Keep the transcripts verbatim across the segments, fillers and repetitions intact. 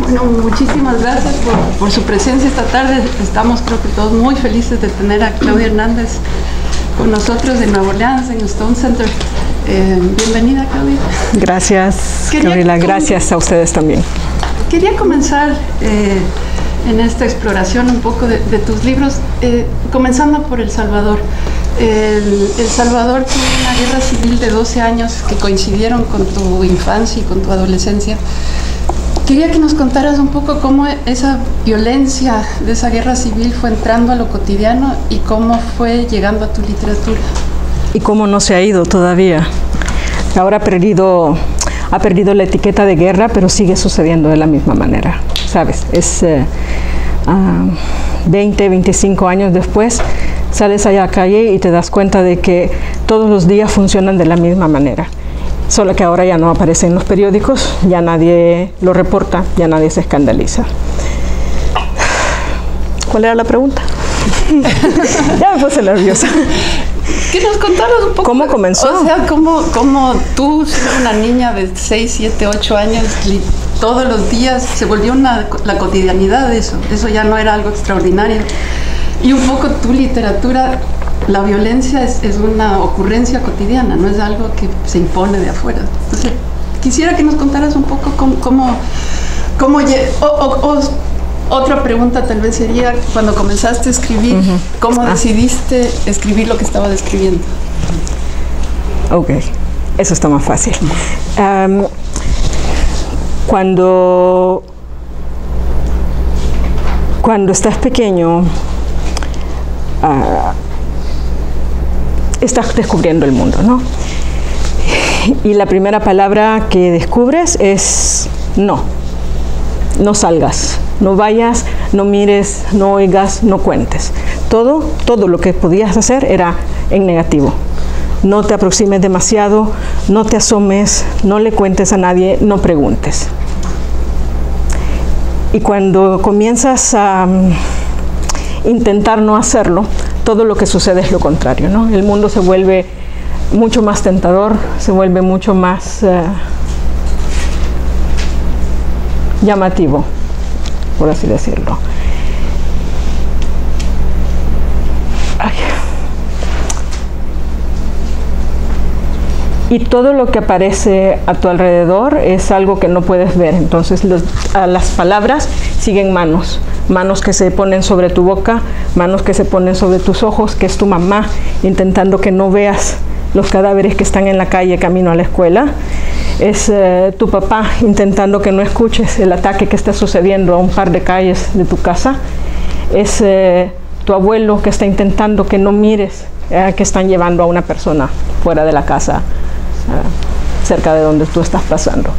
Bueno, muchísimas gracias por, por su presencia esta tarde. Estamos, creo que todos, muy felices de tener a Claudia Hernández con nosotros en Nueva Orleans, en Stone Center. Eh, bienvenida, Claudia. Gracias, Gabriela. Gracias a ustedes también. Quería comenzar eh, en esta exploración un poco de, de tus libros, eh, comenzando por El Salvador. El, El Salvador tuvo una guerra civil de doce años que coincidieron con tu infancia y con tu adolescencia. Quería que nos contaras un poco cómo esa violencia de esa guerra civil fue entrando a lo cotidiano y cómo fue llegando a tu literatura. Y cómo no se ha ido todavía. Ahora ha perdido, ha perdido la etiqueta de guerra, pero sigue sucediendo de la misma manera, ¿sabes? Es eh, uh, veinte, veinticinco años después, sales allá a la calle y te das cuenta de que todos los días funcionan de la misma manera. Solo que ahora ya no aparece en los periódicos, ya nadie lo reporta, ya nadie se escandaliza. ¿Cuál era la pregunta? Ya me puse nerviosa. Que nos contaras un poco. ¿Cómo comenzó? O sea, cómo, cómo tú, siendo una niña de seis, siete, ocho años, todos los días se volvió una, la cotidianidad de eso. Eso ya no era algo extraordinario. Y un poco tu literatura, la violencia es, es una ocurrencia cotidiana, no es algo que se impone de afuera. Entonces, quisiera que nos contaras un poco cómo... cómo, cómo o, o, o, otra pregunta tal vez sería, cuando comenzaste a escribir, uh-huh. ¿cómo ah. decidiste escribir lo que estaba describiendo? Ok, eso está más fácil. Um, cuando, cuando estás pequeño, uh, estás descubriendo el mundo, ¿no? Y la primera palabra que descubres es no. No salgas, no vayas, no mires, no oigas, no cuentes. Todo, todo lo que podías hacer era en negativo. No te aproximes demasiado, no te asomes, no le cuentes a nadie, no preguntes. Y cuando comienzas a um, intentar no hacerlo, todo lo que sucede es lo contrario, ¿no? El mundo se vuelve mucho más tentador, se vuelve mucho más... Uh, llamativo, por así decirlo. Ay. Y todo lo que aparece a tu alrededor es algo que no puedes ver. Entonces los, a las palabras siguen manos, manos que se ponen sobre tu boca, manos que se ponen sobre tus ojos, que es tu mamá intentando que no veas los cadáveres que están en la calle camino a la escuela. Es eh, tu papá intentando que no escuches el ataque que está sucediendo a un par de calles de tu casa. Es eh, tu abuelo que está intentando que no mires eh, que están llevando a una persona fuera de la casa, eh, cerca de donde tú estás pasando.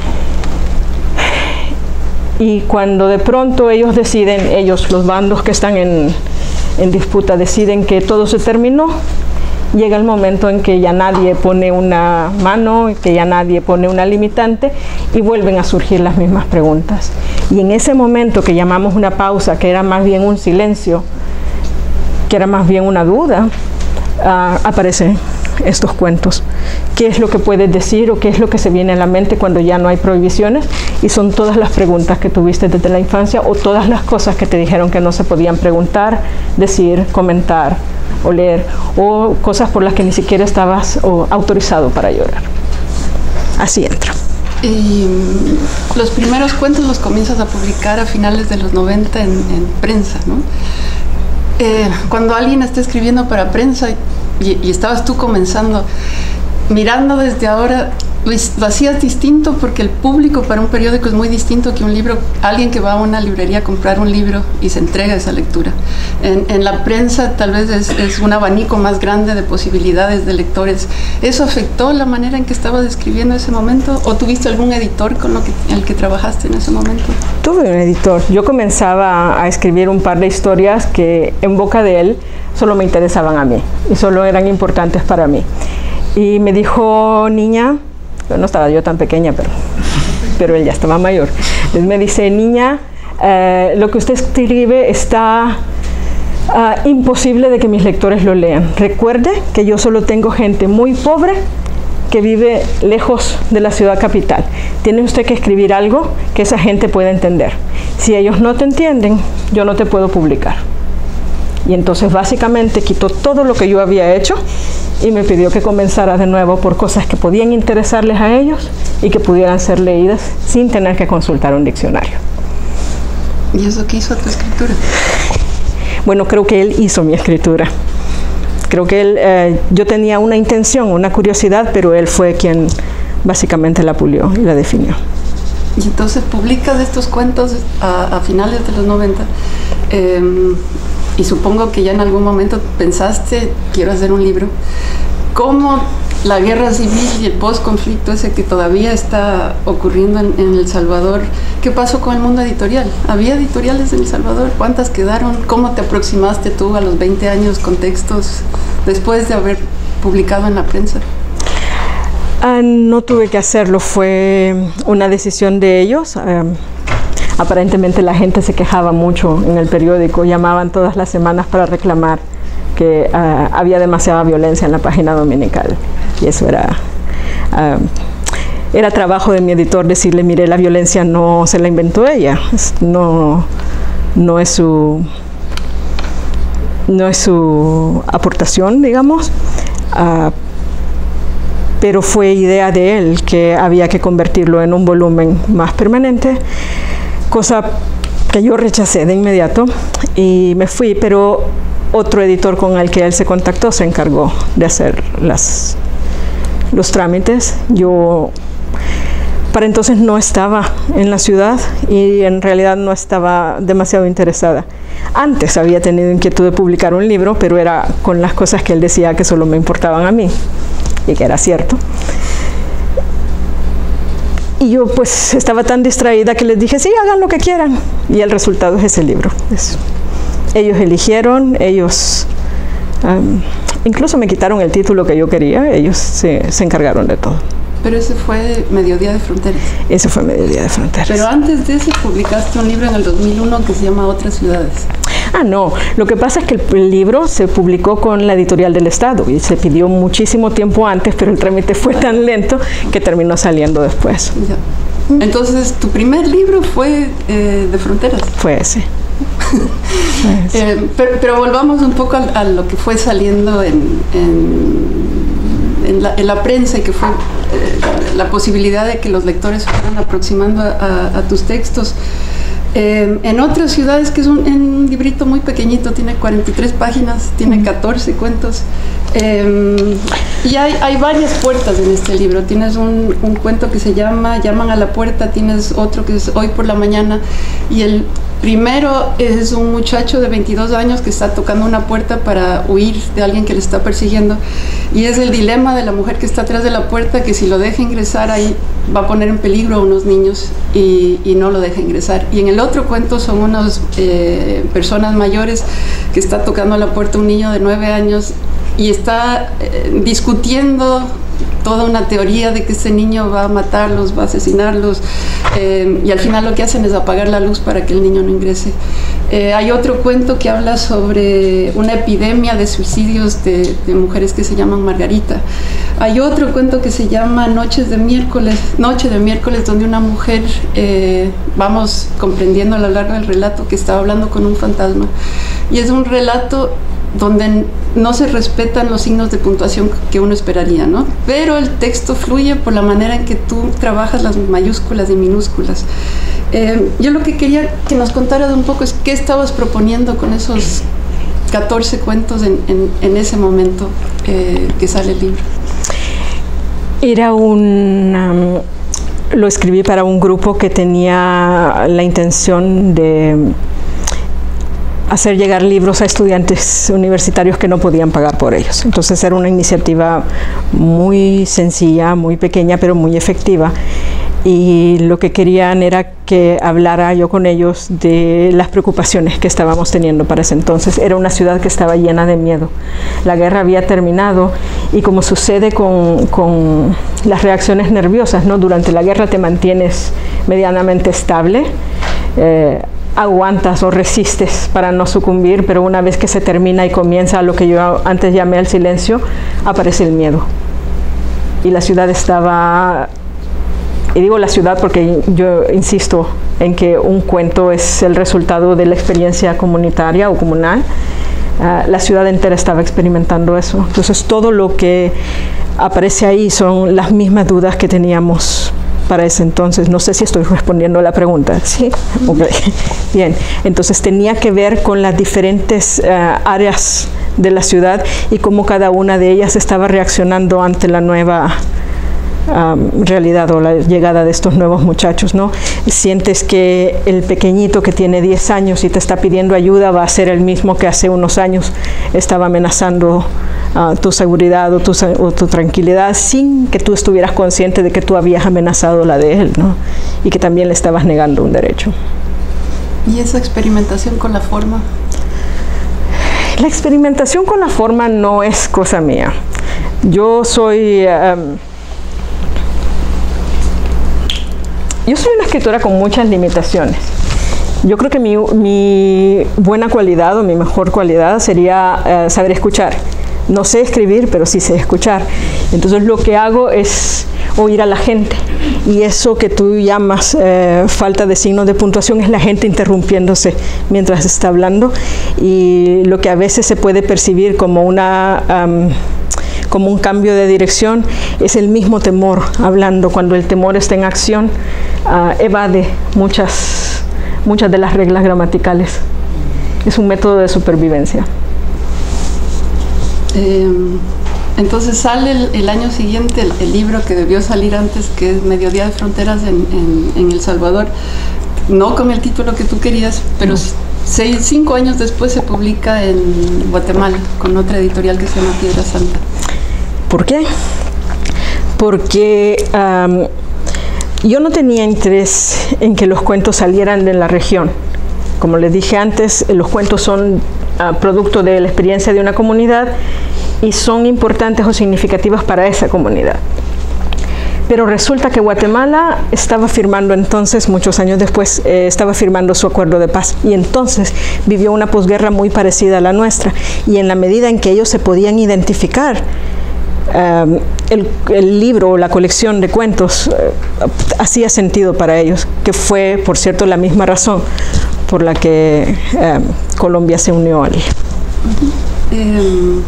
Y cuando de pronto ellos deciden, ellos, los bandos que están en, en disputa, deciden que todo se terminó, llega el momento en que ya nadie pone una mano, que ya nadie pone una limitante y vuelven a surgir las mismas preguntas. Y en ese momento que llamamos una pausa, que era más bien un silencio, que era más bien una duda, uh, aparecen estos cuentos. ¿Qué es lo que puedes decir o qué es lo que se viene a la mente cuando ya no hay prohibiciones? Y son todas las preguntas que tuviste desde la infancia o todas las cosas que te dijeron que no se podían preguntar, decir, comentar o leer, o cosas por las que ni siquiera estabas o, autorizado para llorar. Así entra. Y los primeros cuentos los comienzas a publicar a finales de los noventa en, en prensa, ¿no? Eh, cuando alguien está escribiendo para prensa y, y estabas tú comenzando, mirando desde ahora, lo, lo hacías distinto porque el público para un periódico es muy distinto que un libro, alguien que va a una librería a comprar un libro y se entrega esa lectura. En, en la prensa tal vez es, es un abanico más grande de posibilidades de lectores. ¿Eso afectó la manera en que estabas escribiendo ese momento? ¿O tuviste algún editor con lo que, el que trabajaste en ese momento? Tuve un editor. Yo comenzaba a escribir un par de historias que en boca de él solo me interesaban a mí y solo eran importantes para mí. Y me dijo, niña, no estaba yo tan pequeña, pero, pero él ya estaba mayor. Entonces me dice, niña, eh, lo que usted escribe está uh, imposible de que mis lectores lo lean. Recuerde que yo solo tengo gente muy pobre que vive lejos de la ciudad capital. Tiene usted que escribir algo que esa gente pueda entender. Si ellos no te entienden, yo no te puedo publicar. Y entonces básicamente quitó todo lo que yo había hecho y me pidió que comenzara de nuevo por cosas que podían interesarles a ellos y que pudieran ser leídas sin tener que consultar un diccionario. ¿Y eso qué hizo tu escritura? Bueno, creo que él hizo mi escritura. Creo que él, eh, yo tenía una intención, una curiosidad, pero él fue quien básicamente la pulió y la definió. Y entonces publicas estos cuentos a, a finales de los noventa, eh, y supongo que ya en algún momento pensaste, quiero hacer un libro. ¿Cómo la guerra civil y el post-conflicto ese que todavía está ocurriendo en, en El Salvador, qué pasó con el mundo editorial? ¿Había editoriales en El Salvador? ¿Cuántas quedaron? ¿Cómo te aproximaste tú a los veinte años con textos después de haber publicado en la prensa? Ah, no tuve que hacerlo, fue una decisión de ellos. Eh, aparentemente la gente se quejaba mucho en el periódico, llamaban todas las semanas para reclamar que uh, había demasiada violencia en la página dominical. Y eso era, uh, era trabajo de mi editor decirle, mire, la violencia no se la inventó ella, no, no, es, su, no es su aportación, digamos, uh, pero fue idea de él que había que convertirlo en un volumen más permanente, cosa que yo rechacé de inmediato y me fui, pero otro editor con el que él se contactó se encargó de hacer las, los trámites. Yo para entonces no estaba en la ciudad y en realidad no estaba demasiado interesada. Antes había tenido inquietud de publicar un libro, pero era con las cosas que él decía que solo me importaban a mí, y que era cierto. Y yo pues estaba tan distraída que les dije, sí, hagan lo que quieran. Y el resultado es ese libro. Es, ellos eligieron, ellos um, incluso me quitaron el título que yo quería, ellos se, se encargaron de todo. Pero ese fue Mediodía de Fronteras. Ese fue Mediodía de Fronteras. Pero antes de ese publicaste un libro en el dos mil uno que se llama Otras Ciudades. Ah, no. Lo que pasa es que el, el libro se publicó con la editorial del Estado y se pidió muchísimo tiempo antes, pero el trámite fue tan lento que terminó saliendo después. Ya. Entonces, tu primer libro fue eh, de Fronteras. Fue ese. eh, pero, pero volvamos un poco a, a lo que fue saliendo en, en, en, la, en la prensa y que fue eh, la posibilidad de que los lectores se fueran aproximando a, a, a tus textos. Eh, en Otras Ciudades, que es un, un librito muy pequeñito, tiene cuarenta y tres páginas, tiene catorce cuentos, eh, y hay, hay varias puertas en este libro. Tienes un, un cuento que se llama Llaman a la puerta, tienes otro que es Hoy por la mañana, y el primero es un muchacho de veintidós años que está tocando una puerta para huir de alguien que le está persiguiendo, y es el dilema de la mujer que está atrás de la puerta, que si lo deja ingresar ahí va a poner en peligro a unos niños y, y no lo deja ingresar. Y en el otro cuento son unas eh, personas mayores que está tocando a la puerta un niño de nueve años y está eh, discutiendo toda una teoría de que ese niño va a matarlos, va a asesinarlos, eh, y al final lo que hacen es apagar la luz para que el niño no ingrese. Eh, hay otro cuento que habla sobre una epidemia de suicidios de, de mujeres que se llaman Margarita. Hay otro cuento que se llama Noches de miércoles, Noche de miércoles, donde una mujer, eh, vamos comprendiendo a lo largo del relato, que estaba hablando con un fantasma, y es un relato donde no se respetan los signos de puntuación que uno esperaría, ¿no? Pero el texto fluye por la manera en que tú trabajas las mayúsculas y minúsculas. Eh, yo lo que quería que nos contaras un poco es qué estabas proponiendo con esos catorce cuentos en, en, en ese momento eh, que sale el libro. Era un... Um, lo escribí para un grupo que tenía la intención de hacer llegar libros a estudiantes universitarios que no podían pagar por ellos. Entonces era una iniciativa muy sencilla, muy pequeña, pero muy efectiva. Y lo que querían era que hablara yo con ellos de las preocupaciones que estábamos teniendo para ese entonces. Era una ciudad que estaba llena de miedo. La guerra había terminado y como sucede con, con las reacciones nerviosas, ¿no? Durante la guerra te mantienes medianamente estable, eh, aguantas o resistes para no sucumbir, pero una vez que se termina y comienza lo que yo antes llamé el silencio, aparece el miedo. y la ciudad estaba, y digo la ciudad porque yo insisto en que un cuento es el resultado de la experiencia comunitaria o comunal. Uh, la ciudad entera estaba experimentando eso. Entonces todo lo que aparece ahí son las mismas dudas que teníamos para ese entonces. No sé si estoy respondiendo a la pregunta. ¿Sí? Okay. Bien. Entonces tenía que ver con las diferentes uh, áreas de la ciudad y cómo cada una de ellas estaba reaccionando ante la nueva Um, realidad o la llegada de estos nuevos muchachos, ¿no? Sientes que el pequeñito que tiene diez años y te está pidiendo ayuda va a ser el mismo que hace unos años estaba amenazando uh, tu seguridad o tu, o tu tranquilidad sin que tú estuvieras consciente de que tú habías amenazado la de él, ¿no? Y que también le estabas negando un derecho. ¿Y esa experimentación con la forma? La experimentación con la forma no es cosa mía. Yo soy... Um, Yo soy una escritora con muchas limitaciones. Yo creo que mi, mi buena cualidad o mi mejor cualidad sería uh, saber escuchar. No sé escribir, pero sí sé escuchar. Entonces lo que hago es oír a la gente. Y eso que tú llamas eh, falta de signos de puntuación es la gente interrumpiéndose mientras está hablando. Y lo que a veces se puede percibir como una... Um, como un cambio de dirección, es el mismo temor hablando. Cuando el temor está en acción, uh, evade muchas, muchas de las reglas gramaticales. Es un método de supervivencia. Eh, entonces sale el, el año siguiente el, el libro que debió salir antes, que es Mediodía de Fronteras en, en, en El Salvador, no con el título que tú querías, pero no. seis, cinco años después se publica en Guatemala con otra editorial que se llama Piedra Santa. ¿Por qué? Porque um, yo no tenía interés en que los cuentos salieran de la región. Como les dije antes, los cuentos son uh, producto de la experiencia de una comunidad y son importantes o significativas para esa comunidad. Pero resulta que Guatemala estaba firmando entonces, muchos años después, eh, estaba firmando su acuerdo de paz. Y entonces vivió una posguerra muy parecida a la nuestra. Y en la medida en que ellos se podían identificar, Um, el, el libro o la colección de cuentos uh, hacía sentido para ellos, que fue, por cierto, la misma razón por la que um, Colombia se unió al... Uh-huh. eh,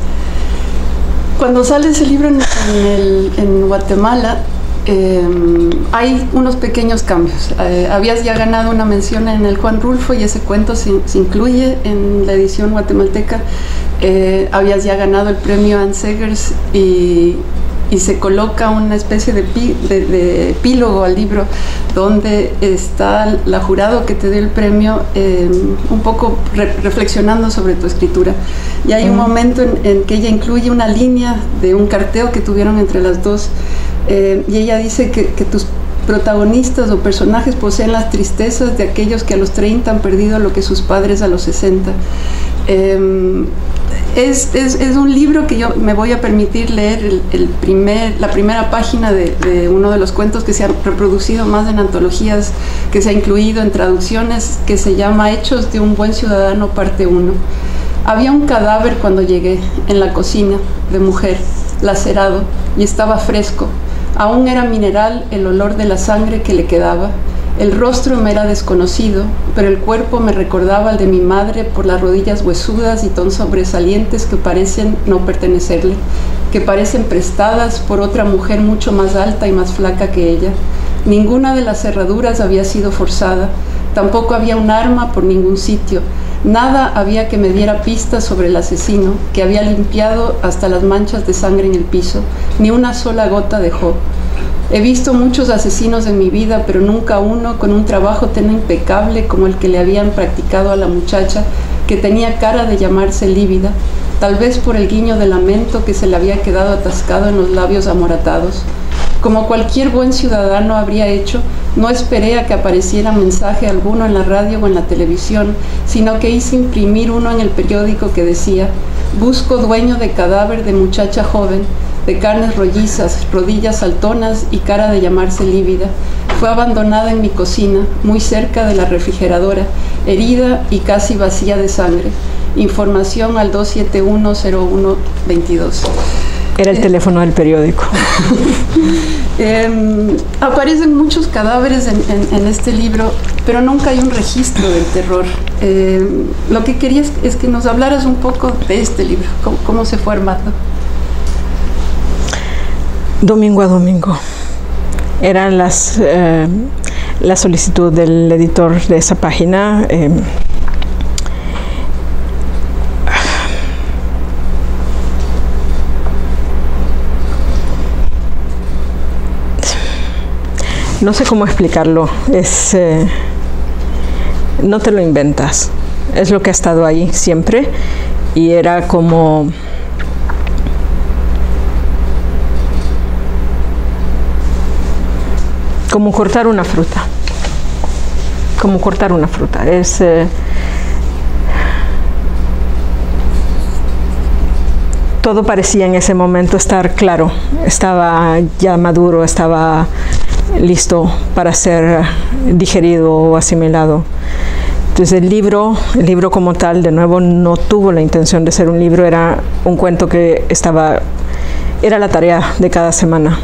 cuando sale ese libro en, en, el, en Guatemala, eh, hay unos pequeños cambios. Eh, habías ya ganado una mención en el Juan Rulfo y ese cuento se, se incluye en la edición guatemalteca. Eh, habías ya ganado el premio Ann Seghers y, y se coloca una especie de, pi, de, de epílogo al libro donde está la jurado que te dio el premio eh, un poco re, reflexionando sobre tu escritura. Y hay un momento en, en que ella incluye una línea de un carteo que tuvieron entre las dos eh, y ella dice que, que tus protagonistas o personajes poseen las tristezas de aquellos que a los treinta han perdido lo que sus padres a los sesenta. Eh, Es, es, es un libro que yo me voy a permitir leer el, el primer, la primera página de, de uno de los cuentos que se ha reproducido más en antologías, que se ha incluido en traducciones, que se llama Hechos de un buen ciudadano, parte uno. Había un cadáver cuando llegué, en la cocina, de mujer, lacerado, y estaba fresco. Aún era mineral el olor de la sangre que le quedaba. El rostro me era desconocido, pero el cuerpo me recordaba al de mi madre por las rodillas huesudas y tan sobresalientes que parecen no pertenecerle, que parecen prestadas por otra mujer mucho más alta y más flaca que ella. Ninguna de las cerraduras había sido forzada, tampoco había un arma por ningún sitio. Nada había que me diera pistas sobre el asesino, que había limpiado hasta las manchas de sangre en el piso. Ni una sola gota dejó. He visto muchos asesinos en mi vida, pero nunca uno con un trabajo tan impecable como el que le habían practicado a la muchacha, que tenía cara de llamarse lívida, tal vez por el guiño de lamento que se le había quedado atascado en los labios amoratados. Como cualquier buen ciudadano habría hecho, no esperé a que apareciera mensaje alguno en la radio o en la televisión, sino que hice imprimir uno en el periódico que decía: busco dueño de cadáver de muchacha joven, de carnes rollizas, rodillas saltonas y cara de llamarse lívida. Fue abandonada en mi cocina, muy cerca de la refrigeradora, herida y casi vacía de sangre. Información al dos siete uno cero uno dos dos. Era el eh, teléfono del periódico. eh, aparecen muchos cadáveres en, en, en este libro, pero nunca hay un registro del terror. Eh, lo que quería es, es que nos hablaras un poco de este libro, cómo, cómo se fue armando. Domingo a domingo. Eran las, eh, la solicitud del editor de esa página. Eh, no sé cómo explicarlo. Es, eh, no te lo inventas. Es lo que ha estado ahí siempre. Y era como... como cortar una fruta, como cortar una fruta. Es, eh, todo parecía en ese momento estar claro, estaba ya maduro, estaba listo para ser digerido o asimilado. Entonces el libro, el libro como tal, de nuevo, no tuvo la intención de ser un libro, era un cuento que estaba, era la tarea de cada semana.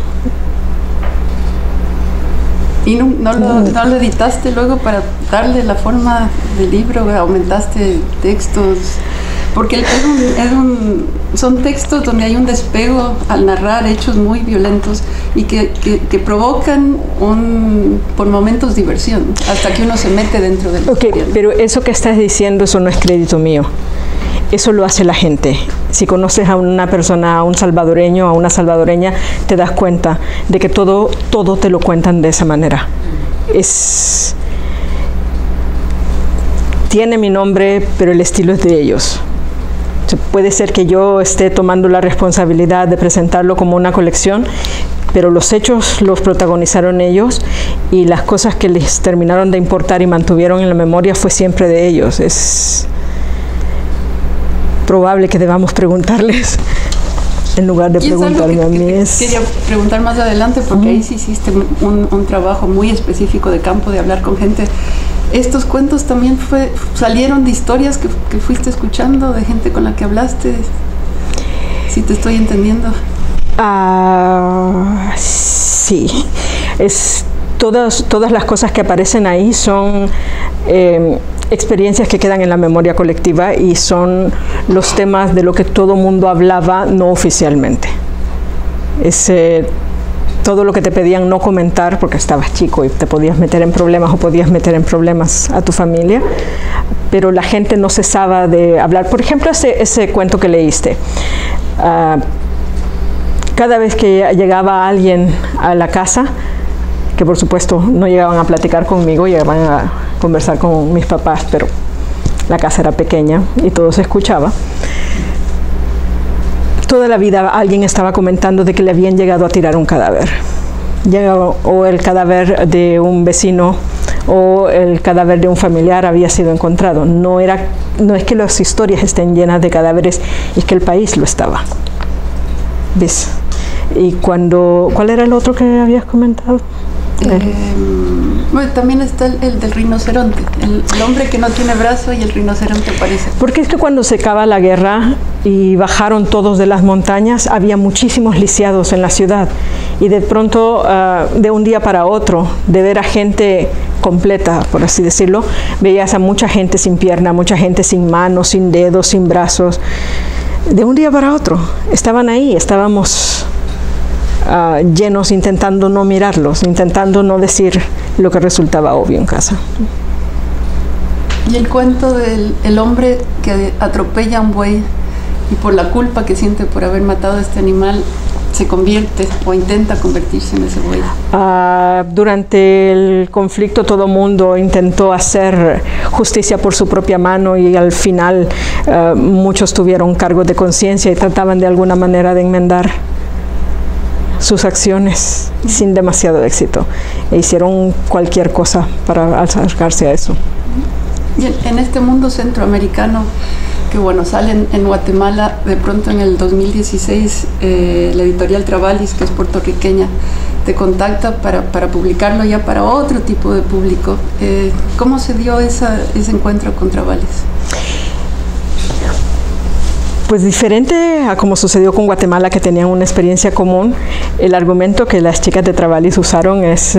¿Y no, no, lo, no lo editaste luego para darle la forma del libro? ¿Aumentaste textos? Porque es un, es un, son textos donde hay un despego al narrar hechos muy violentos y que, que, que provocan un, por momentos diversión, hasta que uno se mete dentro del... Ok, pero eso que estás diciendo, eso no es crédito mío. Eso lo hace la gente. Si conoces a una persona, a un salvadoreño, a una salvadoreña, te das cuenta de que todo, todo te lo cuentan de esa manera. Es, tiene mi nombre, pero el estilo es de ellos. O sea, puede ser que yo esté tomando la responsabilidad de presentarlo como una colección, pero los hechos los protagonizaron ellos y las cosas que les terminaron de importar y mantuvieron en la memoria fue siempre de ellos. Es probable que debamos preguntarles en lugar de preguntarme a mí. Que, que quería preguntar más adelante, porque uh-huh. ahí sí hiciste un, un trabajo muy específico de campo, de hablar con gente. ¿Estos cuentos también fue, salieron de historias que, que fuiste escuchando, de gente con la que hablaste? Si te estoy entendiendo. Uh, sí. Es, todas, todas las cosas que aparecen ahí son... Eh, experiencias que quedan en la memoria colectiva y son los temas de lo que todo mundo hablaba no oficialmente. Es eh, todo lo que te pedían no comentar porque estabas chico y te podías meter en problemas o podías meter en problemas a tu familia, pero la gente no cesaba de hablar. Por ejemplo, ese, ese cuento que leíste. Uh, cada vez que llegaba alguien a la casa, que por supuesto no llegaban a platicar conmigo, llegaban a conversar con mis papás, pero la casa era pequeña y todo se escuchaba. Toda la vida alguien estaba comentando de que le habían llegado a tirar un cadáver. Llegaba, o el cadáver de un vecino o el cadáver de un familiar había sido encontrado. No, era, no es que las historias estén llenas de cadáveres, es que el país lo estaba. ¿Ves? Y cuando... ¿Cuál era el otro que habías comentado? Eh, bueno, también está el, el del rinoceronte, el, el hombre que no tiene brazo y el rinoceronte aparece. Porque es que cuando se acaba la guerra y bajaron todos de las montañas, había muchísimos lisiados en la ciudad y de pronto, uh, de un día para otro, de ver a gente completa, por así decirlo, veías a mucha gente sin pierna, mucha gente sin manos, sin dedos, sin brazos. De un día para otro, estaban ahí, estábamos... Uh, llenos, intentando no mirarlos, intentando no decir lo que resultaba obvio en casa. Y el cuento del el hombre que atropella a un buey y por la culpa que siente por haber matado a este animal se convierte o intenta convertirse en ese buey. Uh, durante el conflicto todo mundo intentó hacer justicia por su propia mano y al final uh, muchos tuvieron cargos de conciencia y trataban de alguna manera de enmendar sus acciones sin demasiado éxito e hicieron cualquier cosa para acercarse a eso. Y en, en este mundo centroamericano que bueno sale en, en Guatemala, de pronto en el dos mil dieciséis eh, la editorial Travalis, que es puertorriqueña, te contacta para, para publicarlo ya para otro tipo de público. Eh, ¿Cómo se dio esa, ese encuentro con Travalis? Pues diferente a como sucedió con Guatemala, que tenían una experiencia común, el argumento que las chicas de Travalis usaron es, uh,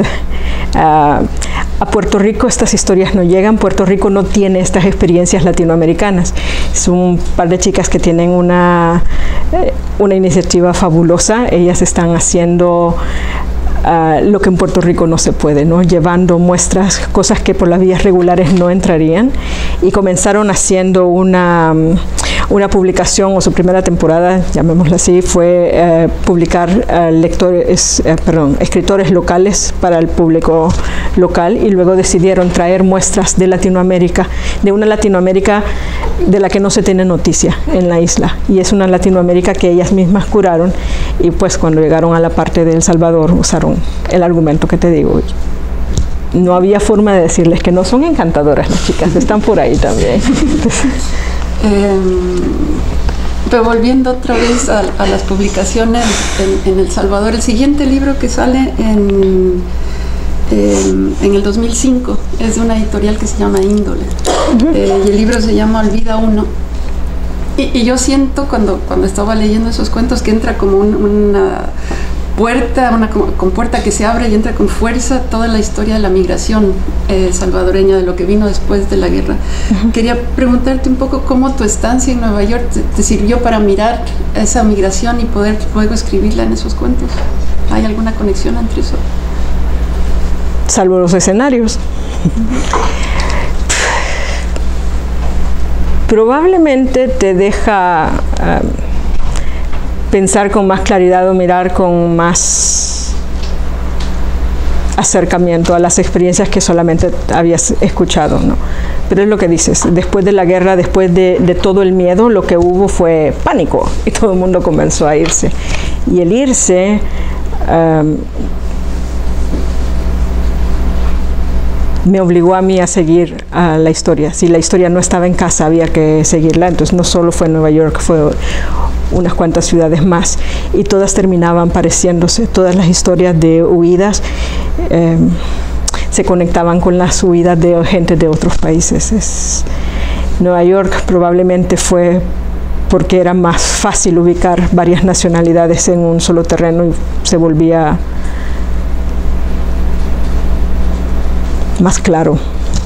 a Puerto Rico estas historias no llegan, Puerto Rico no tiene estas experiencias latinoamericanas. Es un par de chicas que tienen una, eh, una iniciativa fabulosa, ellas están haciendo Uh, lo que en Puerto Rico no se puede, ¿no? Llevando muestras, cosas que por las vías regulares no entrarían, y comenzaron haciendo una, una publicación, o su primera temporada, llamémosla así, fue uh, publicar uh, lectores, uh, perdón, escritores locales para el público local, y luego decidieron traer muestras de Latinoamérica, de una Latinoamérica de la que no se tiene noticia en la isla, y es una Latinoamérica que ellas mismas curaron, y pues cuando llegaron a la parte de El Salvador usaron el argumento que te digo. No había forma de decirles que no son encantadoras las chicas, están por ahí también. eh, pero volviendo otra vez a, a las publicaciones en, en El Salvador, el siguiente libro que sale en, en, en el dos mil cinco es de una editorial que se llama Índole. Uh-huh. eh, y el libro se llama Olvida Uno. Y, y yo siento cuando, cuando estaba leyendo esos cuentos que entra como un, una puerta, una compuerta que se abre y entra con fuerza toda la historia de la migración eh, salvadoreña, de lo que vino después de la guerra. Uh-huh. Quería preguntarte un poco cómo tu estancia en Nueva York te, te sirvió para mirar esa migración y poder luego escribirla en esos cuentos. ¿Hay alguna conexión entre eso? Salvo los escenarios. Uh-huh. Probablemente te deja uh, pensar con más claridad o mirar con más acercamiento a las experiencias que solamente habías escuchado, ¿no? Pero es lo que dices, después de la guerra, después de, de todo el miedo, lo que hubo fue pánico y todo el mundo comenzó a irse. Y el irse um, me obligó a mí a seguir uh, la historia. Si la historia no estaba en casa, había que seguirla. Entonces no solo fue Nueva York, fue unas cuantas ciudades más, y todas terminaban pareciéndose. Todas las historias de huidas eh, se conectaban con las huidas de gente de otros países. Es, Nueva York probablemente fue porque era más fácil ubicar varias nacionalidades en un solo terreno y se volvía más claro.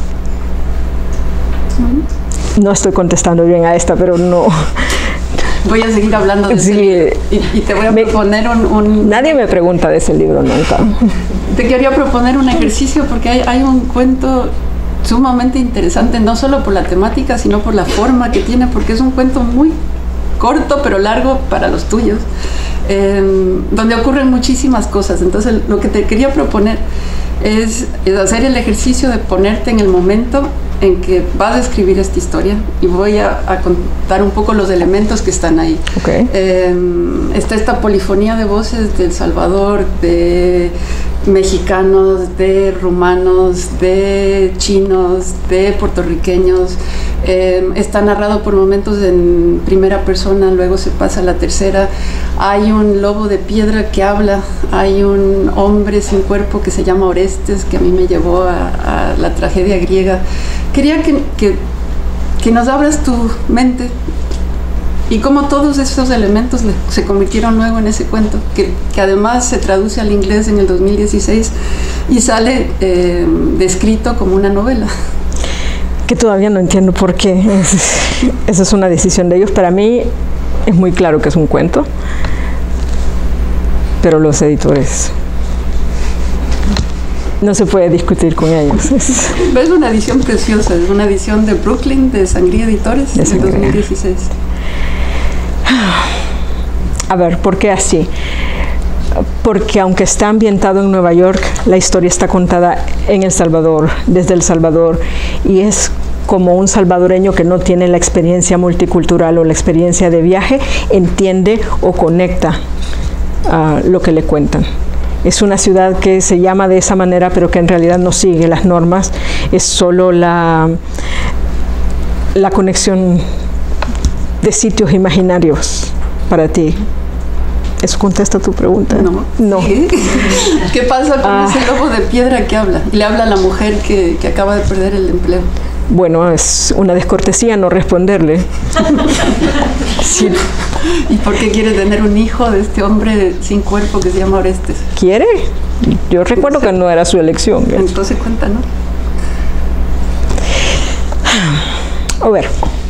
No estoy contestando bien a esta, pero no. Voy a seguir hablando de sí, ese libro y, y te voy a me, proponer un, un... Nadie me pregunta de ese libro nunca. Te quería proponer un ejercicio porque hay, hay un cuento sumamente interesante, no solo por la temática, sino por la forma que tiene, porque es un cuento muy corto pero largo para los tuyos, eh, donde ocurren muchísimas cosas. Entonces lo que te quería proponer es, es hacer el ejercicio de ponerte en el momento en que vas a escribir esta historia, y voy a, a contar un poco los elementos que están ahí. Okay. Eh, está esta polifonía de voces de El Salvador, de mexicanos, de rumanos, de chinos, de puertorriqueños. Eh, está narrado por momentos en primera persona, luego se pasa a la tercera. Hay un lobo de piedra que habla, hay un hombre sin cuerpo que se llama Orestes, que a mí me llevó a, a la tragedia griega. Quería que, que, que nos abras tu mente y cómo todos esos elementos le, se convirtieron luego en ese cuento, que, que además se traduce al inglés en el dos mil dieciséis y sale eh, descrito como una novela. Que todavía no entiendo por qué. Es, esa es una decisión de ellos. Para mí es muy claro que es un cuento, pero los editores... no se puede discutir con ellos. Es, es una edición preciosa, es una edición de Brooklyn, de Sangría Editores, de dos mil dieciséis. A ver, ¿por qué así? Porque aunque está ambientado en Nueva York, la historia está contada en El Salvador, desde El Salvador, y es como un salvadoreño que no tiene la experiencia multicultural o la experiencia de viaje, entiende o conecta uh, lo que le cuentan. Es una ciudad que se llama de esa manera, pero que en realidad no sigue las normas. Es solo la, la conexión de sitios imaginarios para ti. ¿Eso contesta tu pregunta? No. No. ¿Sí? ¿Qué pasa con ah. ese lobo de piedra que habla? Y le habla a la mujer que, que acaba de perder el empleo. Bueno, es una descortesía no responderle. Sí. ¿Y por qué quiere tener un hijo de este hombre sin cuerpo que se llama Orestes? ¿Quiere? Yo recuerdo que no era su elección. Entonces cuéntanos. A ver,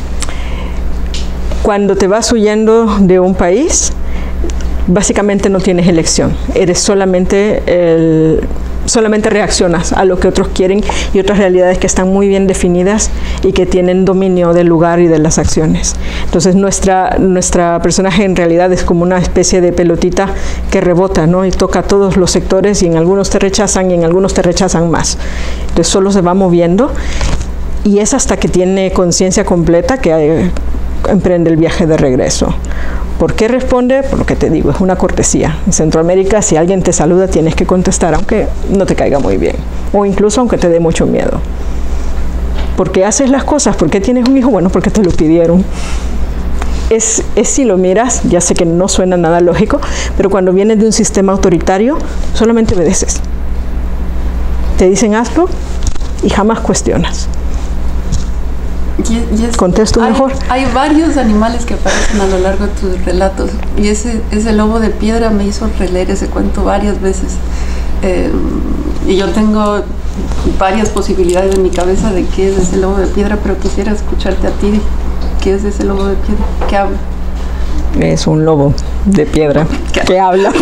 cuando te vas huyendo de un país, básicamente no tienes elección. Eres solamente el... solamente reaccionas a lo que otros quieren y otras realidades que están muy bien definidas y que tienen dominio del lugar y de las acciones. Entonces nuestra, nuestra personaje en realidad es como una especie de pelotita que rebota, ¿no? Y toca todos los sectores y en algunos te rechazan y en algunos te rechazan más. Entonces solo se va moviendo y es hasta que tiene conciencia completa que hay, emprende el viaje de regreso. ¿Por qué responde? Por lo que te digo, es una cortesía. En Centroamérica, si alguien te saluda, tienes que contestar, aunque no te caiga muy bien. O incluso aunque te dé mucho miedo. ¿Por qué haces las cosas? ¿Por qué tienes un hijo? Bueno, porque te lo pidieron. Es, es si lo miras, ya sé que no suena nada lógico, pero cuando vienes de un sistema autoritario, solamente obedeces. Te dicen hazlo y jamás cuestionas. Y, y es, ¿Contesto hay, mejor? Hay varios animales que aparecen a lo largo de tus relatos y ese, ese lobo de piedra me hizo releer ese cuento varias veces. Eh, y yo tengo varias posibilidades en mi cabeza de qué es ese lobo de piedra, pero quisiera escucharte a ti. ¿Qué es ese lobo de piedra? ¿Qué habla? Es un lobo de piedra que, que habla.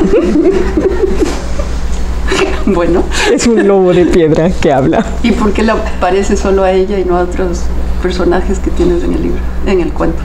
Bueno. Es un lobo de piedra que habla. ¿Y por qué le aparece solo a ella y no a otros personajes que tienes en el libro, en el cuento?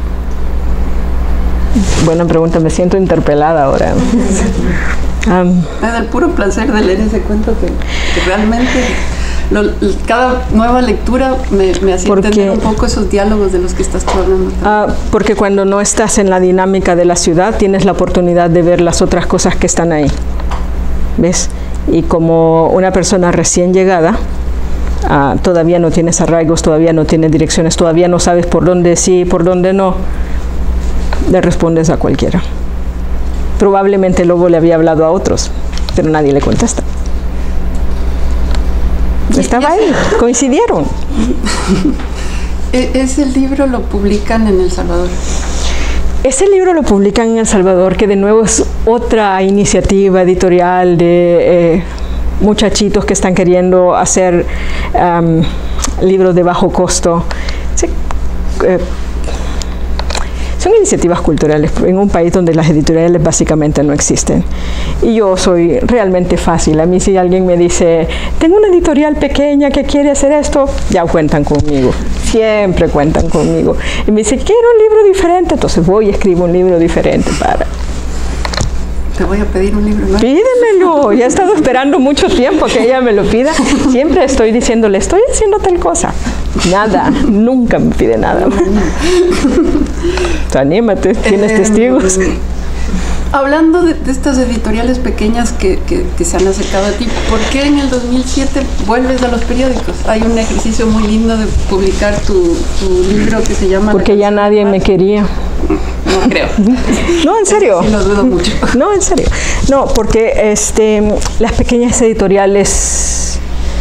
Buena pregunta, me siento interpelada ahora. um, es el puro placer de leer ese cuento que, que realmente lo, cada nueva lectura me, me hacía porque, entender un poco esos diálogos de los que estás tú hablando. Uh, porque cuando no estás en la dinámica de la ciudad tienes la oportunidad de ver las otras cosas que están ahí. ¿Ves? Y como una persona recién llegada, uh, todavía no tienes arraigos, todavía no tienes direcciones, todavía no sabes por dónde sí, por dónde no, le respondes a cualquiera. Probablemente el lobo le había hablado a otros, pero nadie le contesta. Estaba ahí, coincidieron. ¿Ese libro lo publican en El Salvador? Ese libro lo publican en El Salvador, que de nuevo es otra iniciativa editorial de eh, muchachitos que están queriendo hacer um, libros de bajo costo. Sí, eh, son iniciativas culturales en un país donde las editoriales básicamente no existen. Y yo soy realmente fácil. A mí si alguien me dice, tengo una editorial pequeña que quiere hacer esto, ya cuentan conmigo. Siempre cuentan conmigo. Y me dice, quiero un libro diferente. Entonces voy y escribo un libro diferente para... Te voy a pedir un libro nuevo. Pídemelo. Ya he estado esperando mucho tiempo que ella me lo pida. Siempre estoy diciéndole, estoy haciendo tal cosa. Nada. Nunca me pide nada. Anímate, tienes eh, testigos. Hablando de, de estas editoriales pequeñas que, que, que se han acercado a ti, ¿por qué en el dos mil siete vuelves a los periódicos? Hay un ejercicio muy lindo de publicar tu, tu libro que se llama... Porque ya nadie me quería. No creo. No, en serio. Sí, lo dudo mucho. No, en serio. No, porque este, las pequeñas editoriales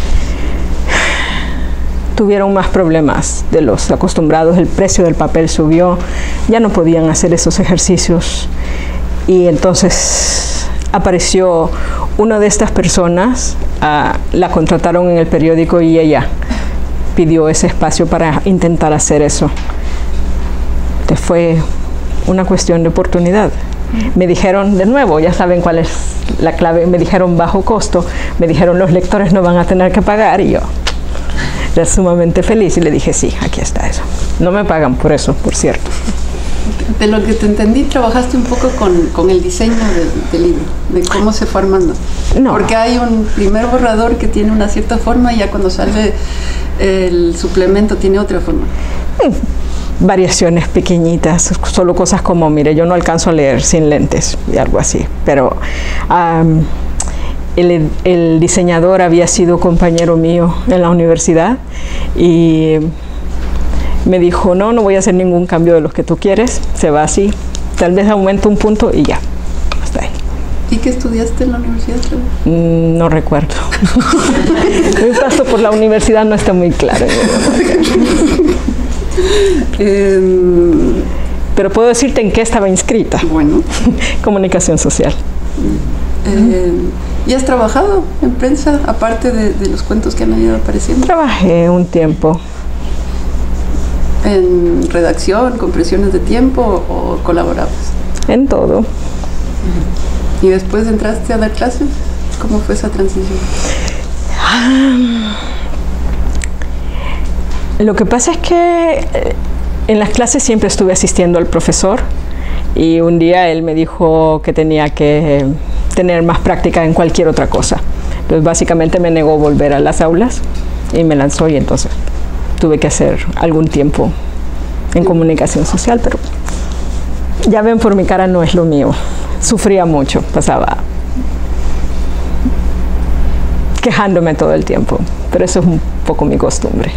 tuvieron más problemas de los acostumbrados. El precio del papel subió, ya no podían hacer esos ejercicios. Y entonces apareció una de estas personas, uh, la contrataron en el periódico y ella pidió ese espacio para intentar hacer eso. Entonces fue una cuestión de oportunidad. Me dijeron, de nuevo, ya saben cuál es la clave, me dijeron bajo costo, me dijeron los lectores no van a tener que pagar y yo era sumamente feliz y le dije sí, aquí está eso. No me pagan por eso, por cierto. De lo que te entendí, trabajaste un poco con, con el diseño del, del libro, de cómo se fue armando. No. Porque hay un primer borrador que tiene una cierta forma y ya cuando sale el suplemento tiene otra forma. Mm. Variaciones pequeñitas, solo cosas como, mire, yo no alcanzo a leer sin lentes y algo así, pero um, el, el diseñador había sido compañero mío en la universidad y me dijo, no, no voy a hacer ningún cambio de los que tú quieres, se va así, tal vez aumento un punto y ya, hasta ahí. ¿Y qué estudiaste en la universidad? Mm, no recuerdo. Mi paso por la universidad no está muy claro. eh, pero puedo decirte en qué estaba inscrita. Bueno. Comunicación social. Eh, ¿Y has trabajado en prensa, aparte de, de los cuentos que han ido apareciendo? Trabajé un tiempo. ¿En redacción, con presiones de tiempo o colaborabas? En todo. ¿Y después entraste a dar clases? ¿Cómo fue esa transición? Lo que pasa es que en las clases siempre estuve asistiendo al profesor y un día él me dijo que tenía que tener más práctica en cualquier otra cosa. Entonces básicamente me negó volver a las aulas y me lanzó, y entonces tuve que hacer algún tiempo en comunicación social, pero ya ven por mi cara, no es lo mío. Sufría mucho, pasaba quejándome todo el tiempo, pero eso es un poco mi costumbre.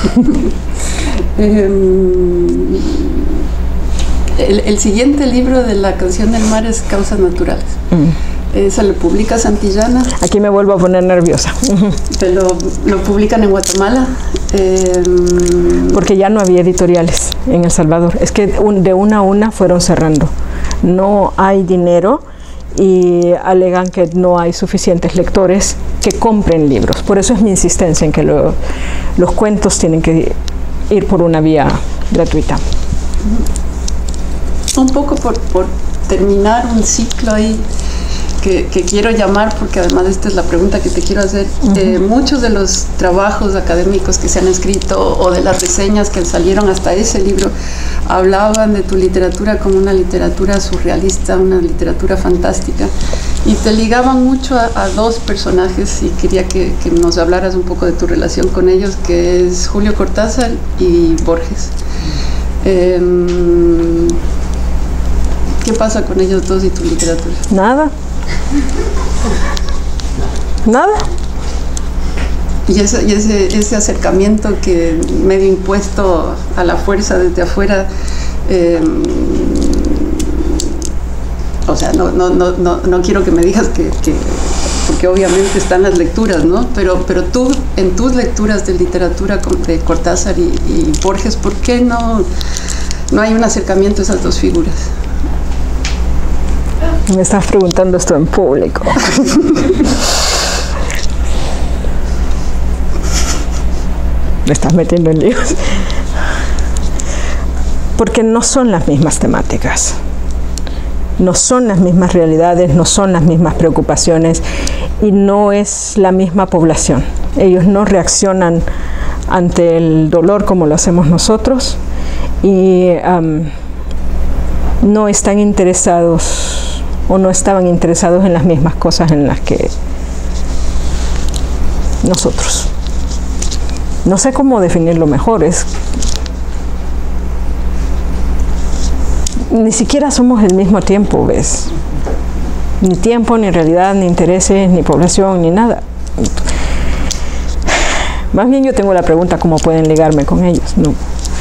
um, el, el siguiente libro de La canción del mar es Causas naturales. Mm. ¿Esa lo publica Santillana? Aquí me vuelvo a poner nerviosa. ¿Pero lo publican en Guatemala? Eh, Porque ya no había editoriales en El Salvador. Es que un, de una a una fueron cerrando. No hay dinero y alegan que no hay suficientes lectores que compren libros. Por eso es mi insistencia en que lo, los cuentos tienen que ir por una vía gratuita. Un poco por, por terminar un ciclo ahí que, que quiero llamar, porque además esta es la pregunta que te quiero hacer. Uh-huh. eh, muchos de los trabajos académicos que se han escrito o de las reseñas que salieron hasta ese libro hablaban de tu literatura como una literatura surrealista, una literatura fantástica, y te ligaban mucho a, a dos personajes, y quería que, que nos hablaras un poco de tu relación con ellos, que es Julio Cortázar y Borges. Eh, ¿Qué pasa con ellos dos y tu literatura? Nada. Nada. Y, ese, y ese, ese acercamiento que medio impuesto a la fuerza desde afuera, eh, o sea, no, no, no, no, no quiero que me digas que, que, porque obviamente están las lecturas, ¿no? Pero, pero tú, en tus lecturas de literatura de Cortázar y, y Borges, ¿por qué no, no hay un acercamiento a esas dos figuras? Me estás preguntando esto en público. Me estás metiendo en líos. Porque no son las mismas temáticas, no son las mismas realidades, no son las mismas preocupaciones y no es la misma población. Ellos no reaccionan ante el dolor como lo hacemos nosotros y um, no están interesados o no estaban interesados en las mismas cosas en las que nosotros. No sé cómo definirlo mejor, es ni siquiera somos el mismo tiempo, ¿ves? Ni tiempo, ni realidad, ni intereses, ni población, ni nada. Más bien yo tengo la pregunta, ¿cómo pueden ligarme con ellos? No.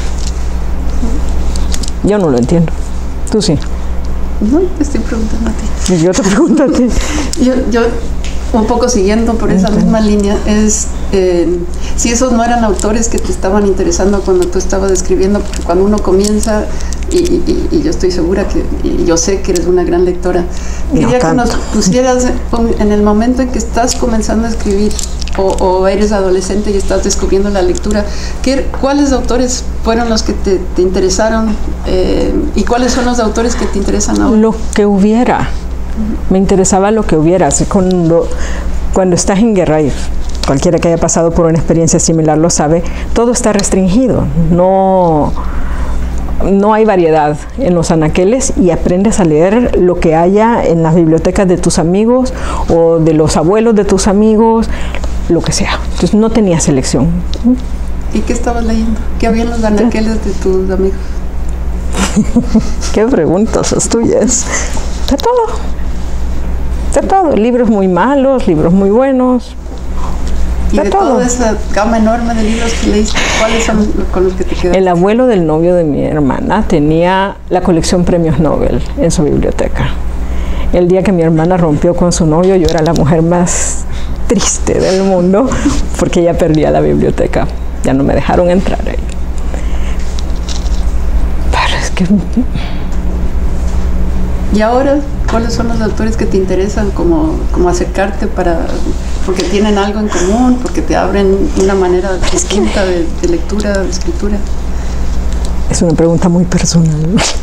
Yo no lo entiendo. Tú sí. No, te estoy preguntando a ti. Y yo te pregunto a ti. yo, yo, un poco siguiendo por esa Entonces. misma línea, es eh, si esos no eran autores que te estaban interesando cuando tú estabas escribiendo, porque cuando uno comienza, y, y, y yo estoy segura que, y yo sé que eres una gran lectora, quería que nos pusieras en el momento en que estás comenzando a escribir, o, o eres adolescente y estás descubriendo la lectura, ¿qué, ¿cuáles autores fueron los que te, te interesaron eh, y cuáles son los autores que te interesan ahora? Lo que hubiera. Me interesaba lo que hubiera. Cuando, cuando estás en guerra, y cualquiera que haya pasado por una experiencia similar lo sabe, todo está restringido. No, no hay variedad en los anaqueles y aprendes a leer lo que haya en las bibliotecas de tus amigos o de los abuelos de tus amigos, lo que sea. Entonces no tenía selección. ¿Y qué estabas leyendo? ¿Qué había en los anaqueles de tus amigos? ¿Qué preguntas las tuyas? De todo. De todo. Libros muy malos, libros muy buenos. Y de, de toda esa gama enorme de libros que leíste, ¿cuáles son con los que te quedaste? El abuelo del novio de mi hermana tenía la colección Premios Nobel en su biblioteca. El día que mi hermana rompió con su novio, yo era la mujer más triste del mundo porque ella perdía la biblioteca. Ya no me dejaron entrar ahí. Pero es que... ¿Y ahora cuáles son los autores que te interesan como, como acercarte para, porque tienen algo en común, porque te abren una manera distinta de, de lectura, de escritura? Es una pregunta muy personal.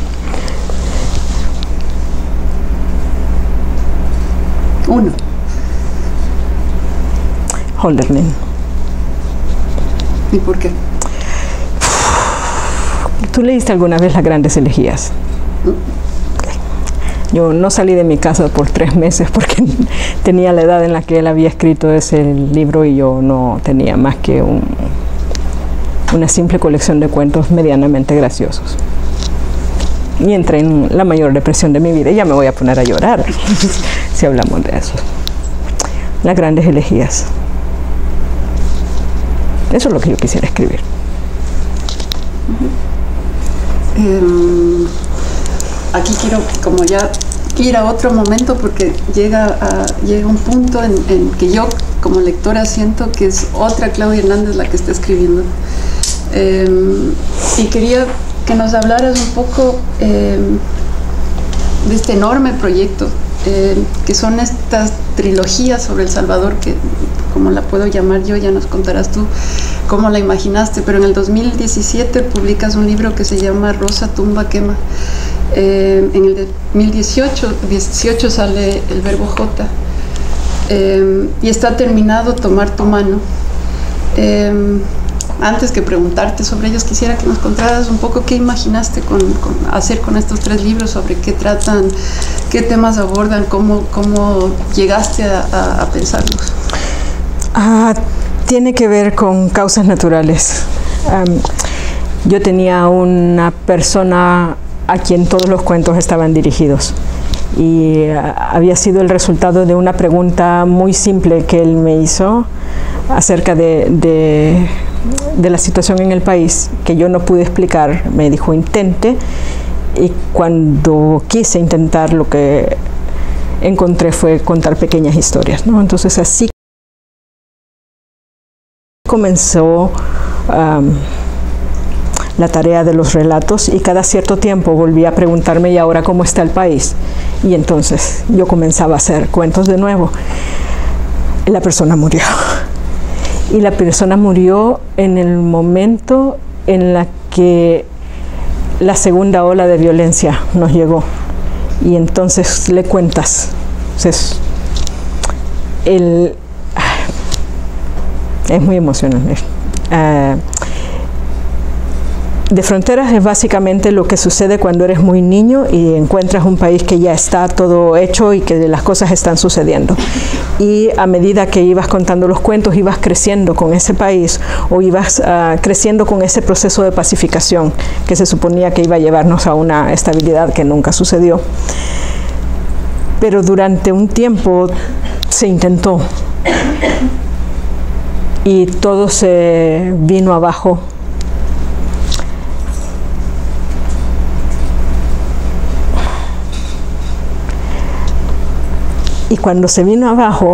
Uno. Hölderlin. ¿Y por qué? ¿Tú leíste alguna vez Las Grandes Elegías? ¿Mm? Yo no salí de mi casa por tres meses porque tenía la edad en la que él había escrito ese libro y yo no tenía más que un, una simple colección de cuentos medianamente graciosos. Y entré en la mayor depresión de mi vida y ya me voy a poner a llorar si hablamos de eso. Las Grandes Elegías. Eso es lo que yo quisiera escribir. Uh-huh. um... Aquí quiero como ya ir a otro momento porque llega, a, llega un punto en, en que yo como lectora siento que es otra Claudia Hernández la que está escribiendo. Eh, y quería que nos hablaras un poco eh, de este enorme proyecto eh, que son estas trilogías sobre El Salvador, que como la puedo llamar yo, ya nos contarás tú cómo la imaginaste, pero en el dos mil diecisiete publicas un libro que se llama Rosa, tumba, quema. Eh, en el dos mil dieciocho, dieciocho sale El Verbo J eh, y está terminado Tomar tu mano. Eh, antes que preguntarte sobre ellos, quisiera que nos contaras un poco qué imaginaste con, con hacer con estos tres libros, sobre qué tratan, qué temas abordan, cómo, cómo llegaste a, a, a pensarlos. Ah, tiene que ver con causas naturales. Um, yo tenía una persona a quien todos los cuentos estaban dirigidos y uh, había sido el resultado de una pregunta muy simple que él me hizo acerca de, de, de la situación en el país que yo no pude explicar. Me dijo intente, y cuando quise intentar lo que encontré fue contar pequeñas historias, ¿no? Entonces así comenzó um, la tarea de los relatos, y cada cierto tiempo volví a preguntarme, ¿y ahora cómo está el país? Y entonces yo comenzaba a hacer cuentos de nuevo. La persona murió. Y la persona murió en el momento en la que la segunda ola de violencia nos llegó. Y entonces le cuentas. Entonces, el, es muy emocionante. Uh, De Fronteras es básicamente lo que sucede cuando eres muy niño y encuentras un país que ya está todo hecho y que las cosas están sucediendo. Y a medida que ibas contando los cuentos, ibas creciendo con ese país o ibas uh, creciendo con ese proceso de pacificación que se suponía que iba a llevarnos a una estabilidad que nunca sucedió. Pero durante un tiempo se intentó y todo se vino abajo. Y cuando se vino abajo,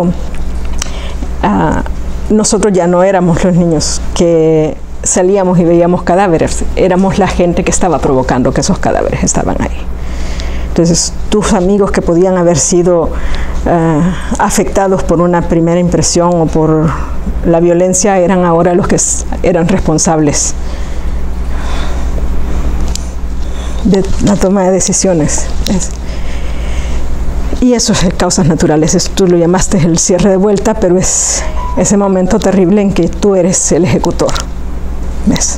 uh, nosotros ya no éramos los niños que salíamos y veíamos cadáveres, éramos la gente que estaba provocando que esos cadáveres estaban ahí. Entonces, tus amigos que podían haber sido uh, afectados por una primera impresión o por la violencia eran ahora los que eran responsables de la toma de decisiones. Es, Y eso es causas naturales. Eso tú lo llamaste el cierre de vuelta, pero es ese momento terrible en que tú eres el ejecutor. ¿Ves?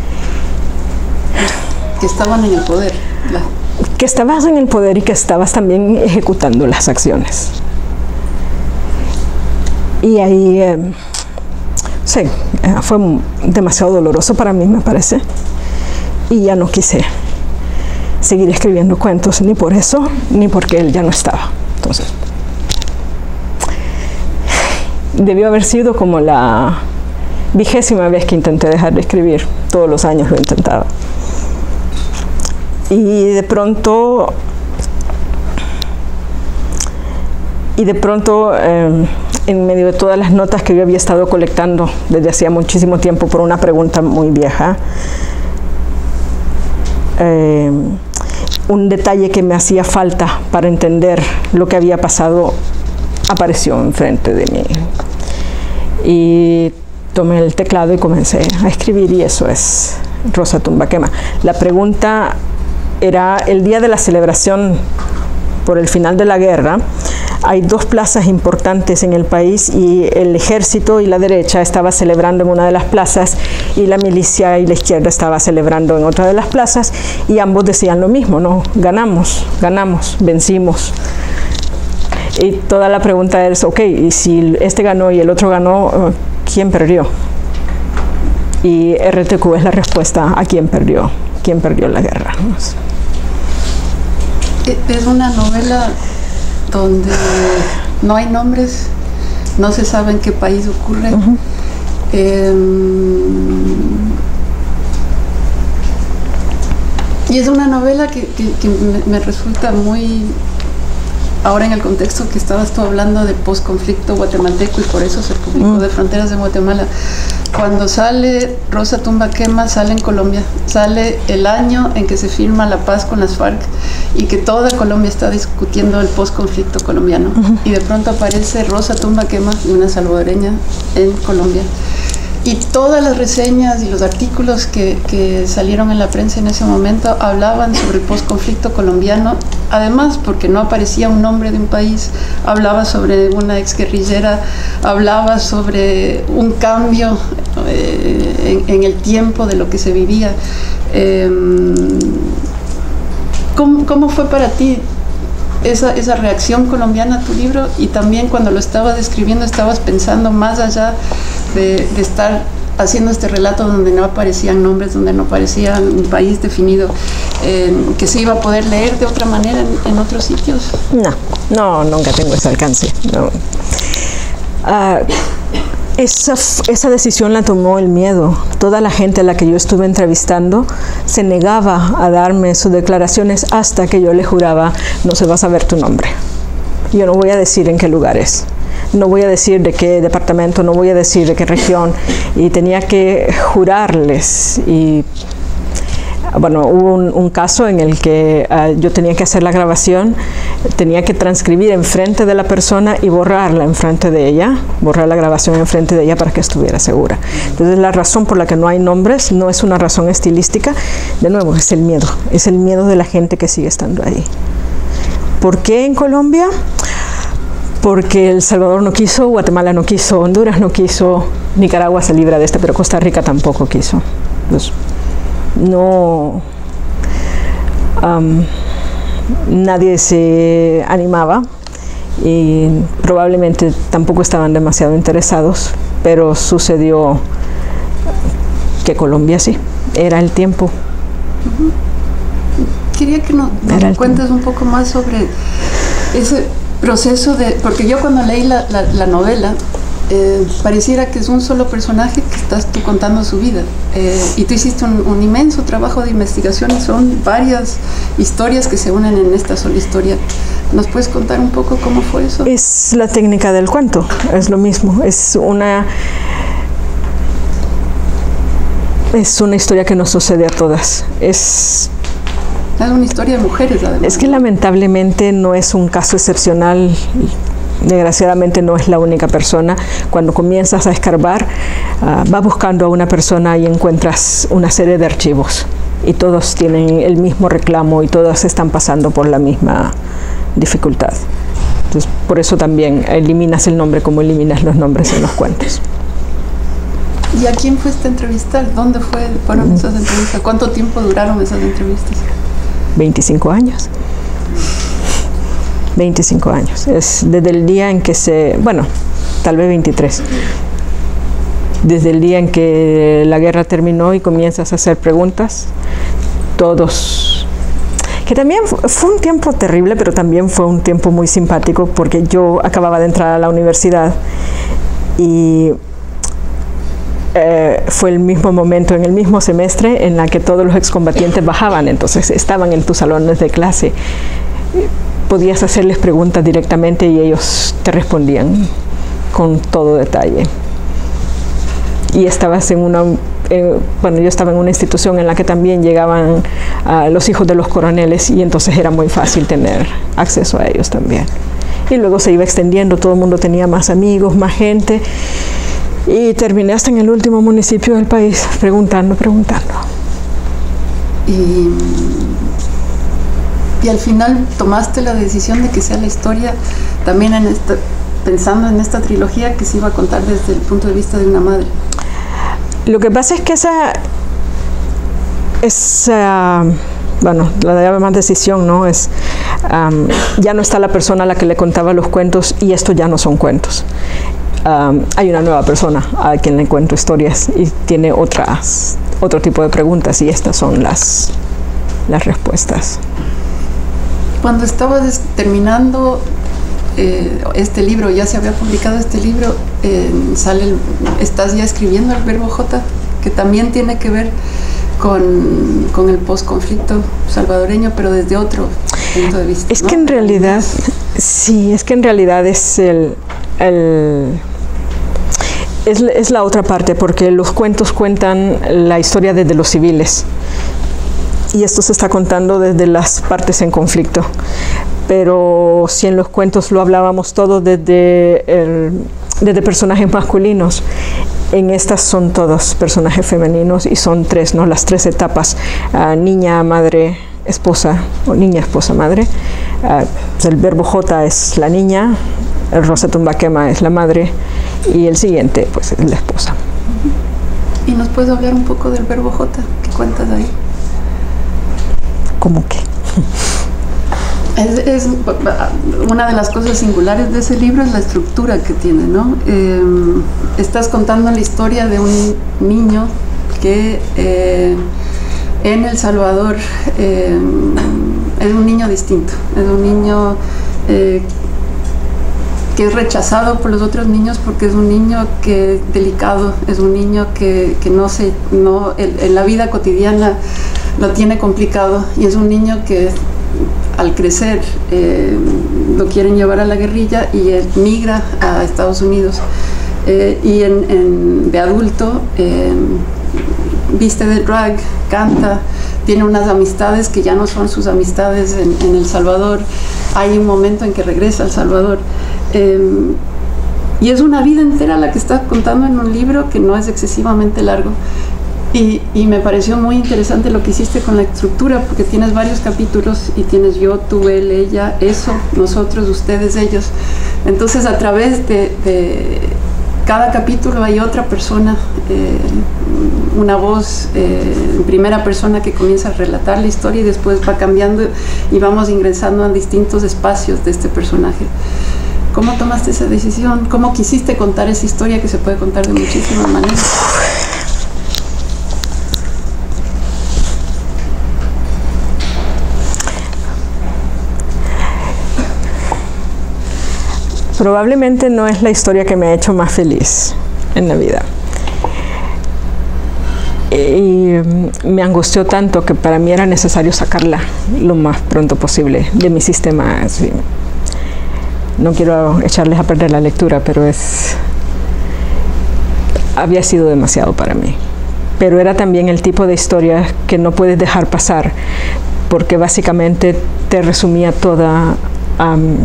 Que estaban en el poder. La... Que estabas en el poder y que estabas también ejecutando las acciones. Y ahí, eh, sí, eh, fue demasiado doloroso para mí, me parece. Y ya no quise seguir escribiendo cuentos, ni por eso, ni porque él ya no estaba. Entonces, debió haber sido como la vigésima vez que intenté dejar de escribir. Todos los años lo intentaba. Y de pronto, y de pronto, eh, en medio de todas las notas que yo había estado colectando desde hacía muchísimo tiempo por una pregunta muy vieja, eh, un detalle que me hacía falta para entender lo que había pasado apareció enfrente de mí. Y tomé el teclado y comencé a escribir, y eso es Rosa Tumbaquema. La pregunta era el día de la celebración por el final de la guerra. Hay dos plazas importantes en el país y el ejército y la derecha estaba celebrando en una de las plazas y la milicia y la izquierda estaba celebrando en otra de las plazas, y ambos decían lo mismo, ¿no? Ganamos, ganamos, vencimos. Y toda la pregunta es, ok, y si este ganó y el otro ganó, ¿quién perdió? Y R T Q es la respuesta a quién perdió, quién perdió la guerra. Es una novela donde no hay nombres, no se sabe en qué país ocurre. Uh-huh. eh, y es una novela que, que, que me, me resulta muy, ahora en el contexto que estabas tú hablando de posconflicto guatemalteco, y por eso se publicó uh-huh. de Fronteras de Guatemala. Cuando sale Rosa Tumbaquema, sale en Colombia, sale el año en que se firma la paz con las FARC y que toda Colombia está discutiendo el posconflicto colombiano. Uh-huh. Y de pronto aparece Rosa Tumbaquema, una salvadoreña, en Colombia. Y todas las reseñas y los artículos que, que salieron en la prensa en ese momento hablaban sobre el posconflicto colombiano, además porque no aparecía un nombre de un país, hablaba sobre una exguerrillera, hablaba sobre un cambio eh, en, en el tiempo de lo que se vivía. Eh, ¿cómo, ¿Cómo fue para ti esa, esa reacción colombiana a tu libro? Y también cuando lo estabas escribiendo, estabas pensando más allá de, de estar haciendo este relato donde no aparecían nombres, donde no aparecía un país definido, eh, que se iba a poder leer de otra manera en, en otros sitios. No, no, nunca tengo ese alcance. No. Uh, esa, esa decisión la tomó el miedo. Toda la gente a la que yo estuve entrevistando se negaba a darme sus declaraciones hasta que yo le juraba: no se va a saber tu nombre. Yo no voy a decir en qué lugar es. No voy a decir de qué departamento, no voy a decir de qué región. Y tenía que jurarles. Y bueno, hubo un, un caso en el que uh, yo tenía que hacer la grabación, tenía que transcribir enfrente de la persona y borrarla enfrente de ella, borrar la grabación enfrente de ella para que estuviera segura. Entonces la razón por la que no hay nombres no es una razón estilística, de nuevo es el miedo, es el miedo de la gente que sigue estando ahí. ¿Por qué en Colombia? Porque El Salvador no quiso, Guatemala no quiso, Honduras no quiso, Nicaragua se libra de este, pero Costa Rica tampoco quiso. Pues, no, um, nadie se animaba y probablemente tampoco estaban demasiado interesados, pero sucedió que Colombia sí, era el tiempo. Uh-huh. Quería que nos, nos cuentes tiempo. un poco más sobre ese proceso de, porque yo cuando leí la, la, la novela, Eh, pareciera que es un solo personaje que estás tú contando su vida, eh, y tú hiciste un, un inmenso trabajo de investigación y son varias historias que se unen en esta sola historia. ¿Nos puedes contar un poco cómo fue eso? Es la técnica del cuento, es lo mismo, es una es una historia que nos sucede a todas. Es Es una historia de mujeres, además. Es que lamentablemente no es un caso excepcional. Desgraciadamente no es la única persona. Cuando comienzas a escarbar, uh, vas buscando a una persona y encuentras una serie de archivos. Y todos tienen el mismo reclamo y todos están pasando por la misma dificultad. Entonces, por eso también eliminas el nombre como eliminas los nombres en los cuentos. ¿Y a quién fuiste a entrevistar? ¿Dónde fue, fueron esas entrevistas? ¿Cuánto tiempo duraron esas entrevistas? veinticinco años. veinticinco años. Es desde el día en que se... Bueno, tal vez veintitrés. Desde el día en que la guerra terminó y comienzas a hacer preguntas, todos... Que también fue un tiempo terrible, pero también fue un tiempo muy simpático, porque yo acababa de entrar a la universidad y eh, fue el mismo momento, en el mismo semestre, en la que todos los excombatientes bajaban, entonces estaban en tus salones de clase. Podías hacerles preguntas directamente y ellos te respondían con todo detalle. Y estabas en una eh, bueno, yo estaba en una institución en la que también llegaban uh, los hijos de los coroneles y entonces era muy fácil tener acceso a ellos también. Y luego se iba extendiendo, todo el mundo tenía más amigos, más gente. Y terminé hasta en el último municipio del país, preguntando, preguntando. Y, y al final tomaste la decisión de que sea la historia, también en esta, pensando en esta trilogía que se iba a contar desde el punto de vista de una madre. Lo que pasa es que esa, esa bueno, la llama más decisión, ¿no? Es, um, ya no está la persona a la que le contaba los cuentos y estos ya no son cuentos. Um, hay una nueva persona a quien le cuento historias y tiene otras, otro tipo de preguntas y estas son las, las respuestas. Cuando estabas terminando eh, este libro, ya se había publicado este libro, eh, sale el, estás ya escribiendo el verbo J, que también tiene que ver con, con el posconflicto salvadoreño, pero desde otro punto de vista. Es ¿no? que en realidad, sí, es que en realidad es el, el es, es la otra parte, porque los cuentos cuentan la historia desde los civiles y esto se está contando desde las partes en conflicto. Pero si en los cuentos lo hablábamos todo desde, el, desde personajes masculinos, en estas son todos personajes femeninos y son tres, ¿no? Las tres etapas, uh, niña, madre, esposa, o niña, esposa, madre. Uh, el verbo J es la niña, el Rosetumbaquema es la madre y el siguiente pues es la esposa. ¿Y nos puedes hablar un poco del verbo J? ¿Qué cuentas ahí? ¿Cómo qué? Es, es una de las cosas singulares de ese libro es la estructura que tiene, ¿no? Eh, estás contando la historia de un niño que eh, en El Salvador eh, es un niño distinto, es un niño eh, que es rechazado por los otros niños porque es un niño que es delicado, es un niño que, que no se, no, en, en la vida cotidiana lo tiene complicado y es un niño que al crecer eh, lo quieren llevar a la guerrilla y él migra a Estados Unidos eh, y en, en, de adulto eh, viste de drag, canta, tiene unas amistades que ya no son sus amistades en, en El Salvador. Hay un momento en que regresa a El Salvador eh, y es una vida entera la que está contando en un libro que no es excesivamente largo. Y, y me pareció muy interesante lo que hiciste con la estructura, porque tienes varios capítulos y tienes yo, tú, él, ella, eso, nosotros, ustedes, ellos. Entonces, a través de, de cada capítulo hay otra persona, eh, una voz eh, en primera persona que comienza a relatar la historia y después va cambiando y vamos ingresando a distintos espacios de este personaje. ¿Cómo tomaste esa decisión? ¿Cómo quisiste contar esa historia que se puede contar de muchísimas maneras? Probablemente no es la historia que me ha hecho más feliz en la vida. Y me angustió tanto que para mí era necesario sacarla lo más pronto posible de mi sistema. Así. No quiero echarles a perder la lectura, pero es había sido demasiado para mí. Pero era también el tipo de historia que no puedes dejar pasar, porque básicamente te resumía toda... Um,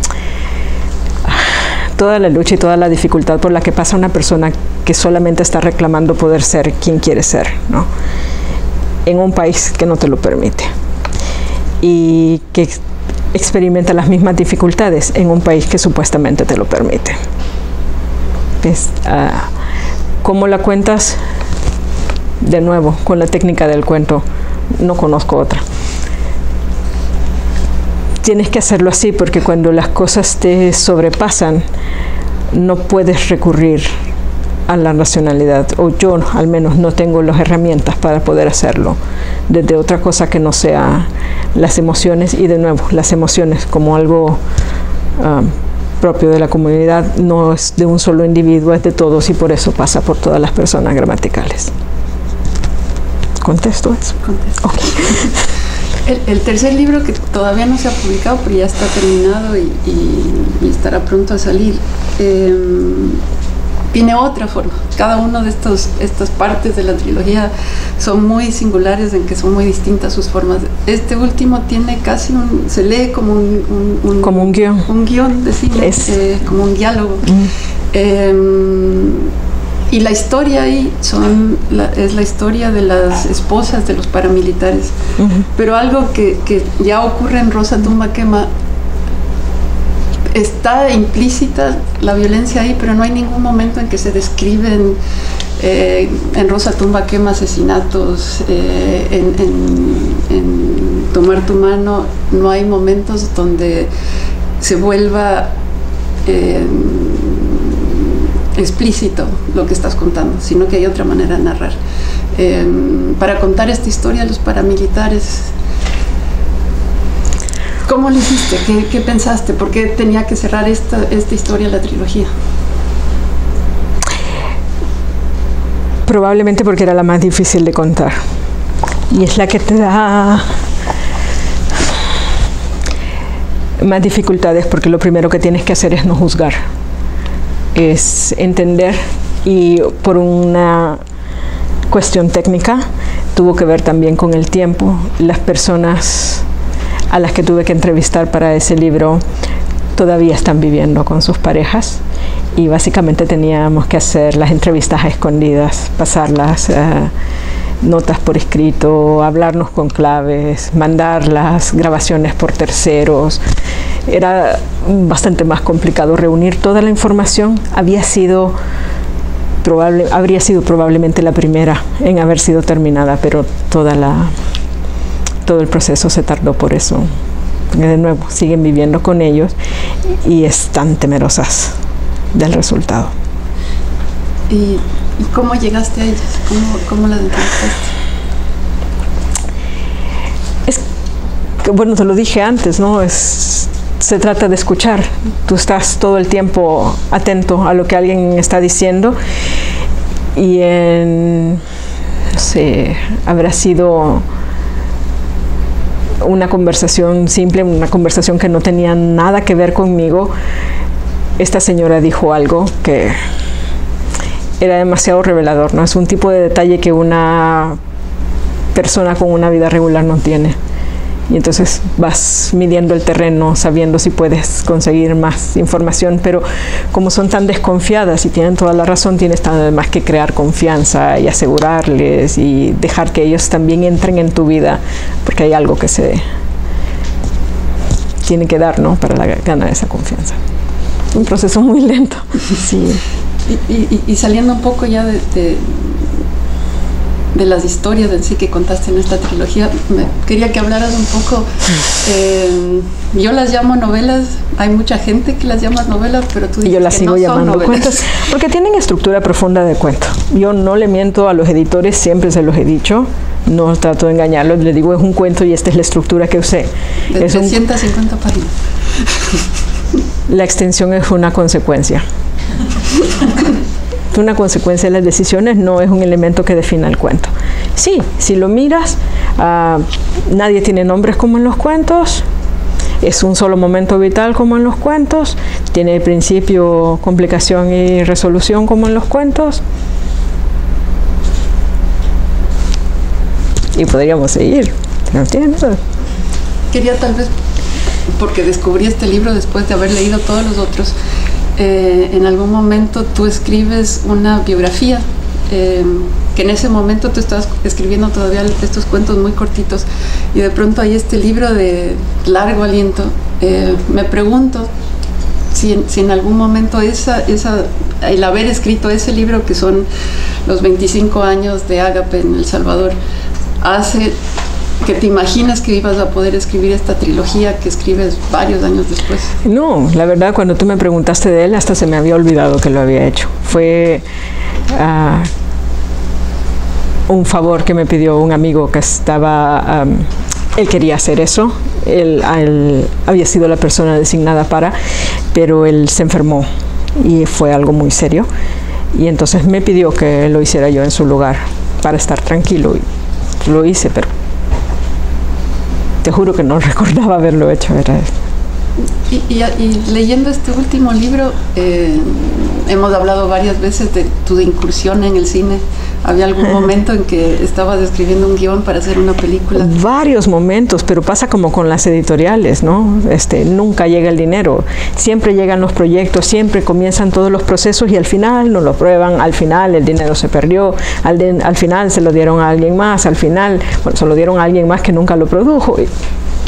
toda la lucha y toda la dificultad por la que pasa una persona que solamente está reclamando poder ser quien quiere ser, ¿no? En un país que no te lo permite y que experimenta las mismas dificultades en un país que supuestamente te lo permite. ¿Ves? Uh, ¿Cómo la cuentas? De nuevo, con la técnica del cuento, no conozco otra. Tienes que hacerlo así porque cuando las cosas te sobrepasan no puedes recurrir a la racionalidad, o yo al menos no tengo las herramientas para poder hacerlo desde otra cosa que no sea las emociones. Y de nuevo, las emociones como algo um, propio de la comunidad, no es de un solo individuo, es de todos y por eso pasa por todas las personas gramaticales. ¿Contesto eso? Contesto. Okay. El, el tercer libro, que todavía no se ha publicado, pero ya está terminado y, y, y estará pronto a salir, eh, tiene otra forma. Cada una de estos, estas partes de la trilogía son muy singulares en que son muy distintas sus formas. Este último tiene casi un, se lee como un, un, un como un guión, un guión de cine, es, eh, como un diálogo. Mm. Eh, y la historia ahí son la, es la historia de las esposas de los paramilitares. Uh-huh. Pero algo que, que ya ocurre en Rosa Tumba Quema, está implícita la violencia ahí, pero no hay ningún momento en que se describen eh, en Rosa Tumba Quema asesinatos, eh, en, en, en Tomar tu mano, no hay momentos donde se vuelva eh, explícito lo que estás contando, sino que hay otra manera de narrar. Eh, para contar esta historia de los paramilitares, ¿cómo lo hiciste? ¿Qué, qué pensaste? ¿Por qué tenía que cerrar esta, esta historia, la trilogía? Probablemente porque era la más difícil de contar. Y es la que te da más dificultades, porque lo primero que tienes que hacer es no juzgar. Es entender, y por una cuestión técnica tuvo que ver también con el tiempo. Las personas a las que tuve que entrevistar para ese libro todavía están viviendo con sus parejas, y básicamente teníamos que hacer las entrevistas a escondidas, pasarlas uh, notas por escrito, hablarnos con claves, mandar las grabaciones por terceros. Era bastante más complicado reunir toda la información. Había sido probable, habría sido probablemente la primera en haber sido terminada, pero toda la todo el proceso se tardó por eso. De nuevo, siguen viviendo con ellos y están temerosas del resultado. ¿Y, y cómo llegaste a ellas? ¿Cómo, cómo las entrevistaste? Es que, bueno, te lo dije antes, ¿no? Es, se trata de escuchar. Tú estás todo el tiempo atento a lo que alguien está diciendo, y en, no sé, habrá sido una conversación simple, una conversación que no tenía nada que ver conmigo. Esta señora dijo algo que era demasiado revelador, ¿no? Es un tipo de detalle que una persona con una vida regular no tiene. Y entonces vas midiendo el terreno, sabiendo si puedes conseguir más información, pero como son tan desconfiadas y tienen toda la razón, tienes además que crear confianza y asegurarles y dejar que ellos también entren en tu vida, porque hay algo que se tiene que dar, ¿no?, para la, ganar esa confianza. Un proceso muy lento. Sí. Y, y, y saliendo un poco ya de, de, de las historias en sí que contaste en esta trilogía, me quería que hablaras un poco. Eh, yo las llamo novelas, hay mucha gente que las llama novelas, pero tú dices yo las que sigo no llamando son novelas. Cuentos, porque tienen estructura profunda de cuento. Yo no le miento a los editores, siempre se los he dicho, no trato de engañarlos, les digo es un cuento y esta es la estructura que usé. De es trescientas cincuenta páginas. La extensión es una consecuencia. Una consecuencia de las decisiones, no es un elemento que defina el cuento. Sí, si lo miras, uh, nadie tiene nombres como en los cuentos, es un solo momento vital como en los cuentos, tiene principio, complicación y resolución como en los cuentos. Y podríamos seguir, pero no tiene nada. Quería tal vez, porque descubrí este libro después de haber leído todos los otros, eh, en algún momento tú escribes una biografía, eh, que en ese momento tú estabas escribiendo todavía estos cuentos muy cortitos, y de pronto hay este libro de largo aliento. Eh, me pregunto si en, si en algún momento esa, esa, el haber escrito ese libro, que son los veinticinco años de Ágape en El Salvador, hace que te imaginas que ibas a poder escribir esta trilogía que escribes varios años después. No, la verdad, cuando tú me preguntaste de él, hasta se me había olvidado que lo había hecho. Fue uh, un favor que me pidió un amigo que estaba, um, él quería hacer eso, él, él había sido la persona designada para, pero él se enfermó y fue algo muy serio, y entonces me pidió que lo hiciera yo en su lugar para estar tranquilo, y lo hice, pero te juro que no recordaba haberlo hecho. Era y, y, y leyendo este último libro, eh, hemos hablado varias veces de tu incursión en el cine. ¿Había algún momento en que estabas escribiendo un guión para hacer una película? Varios momentos, pero pasa como con las editoriales, ¿no? Este, nunca llega el dinero, siempre llegan los proyectos, siempre comienzan todos los procesos y al final no lo prueban, al final el dinero se perdió, al, de, al final se lo dieron a alguien más, al final, bueno, se lo dieron a alguien más que nunca lo produjo. Y,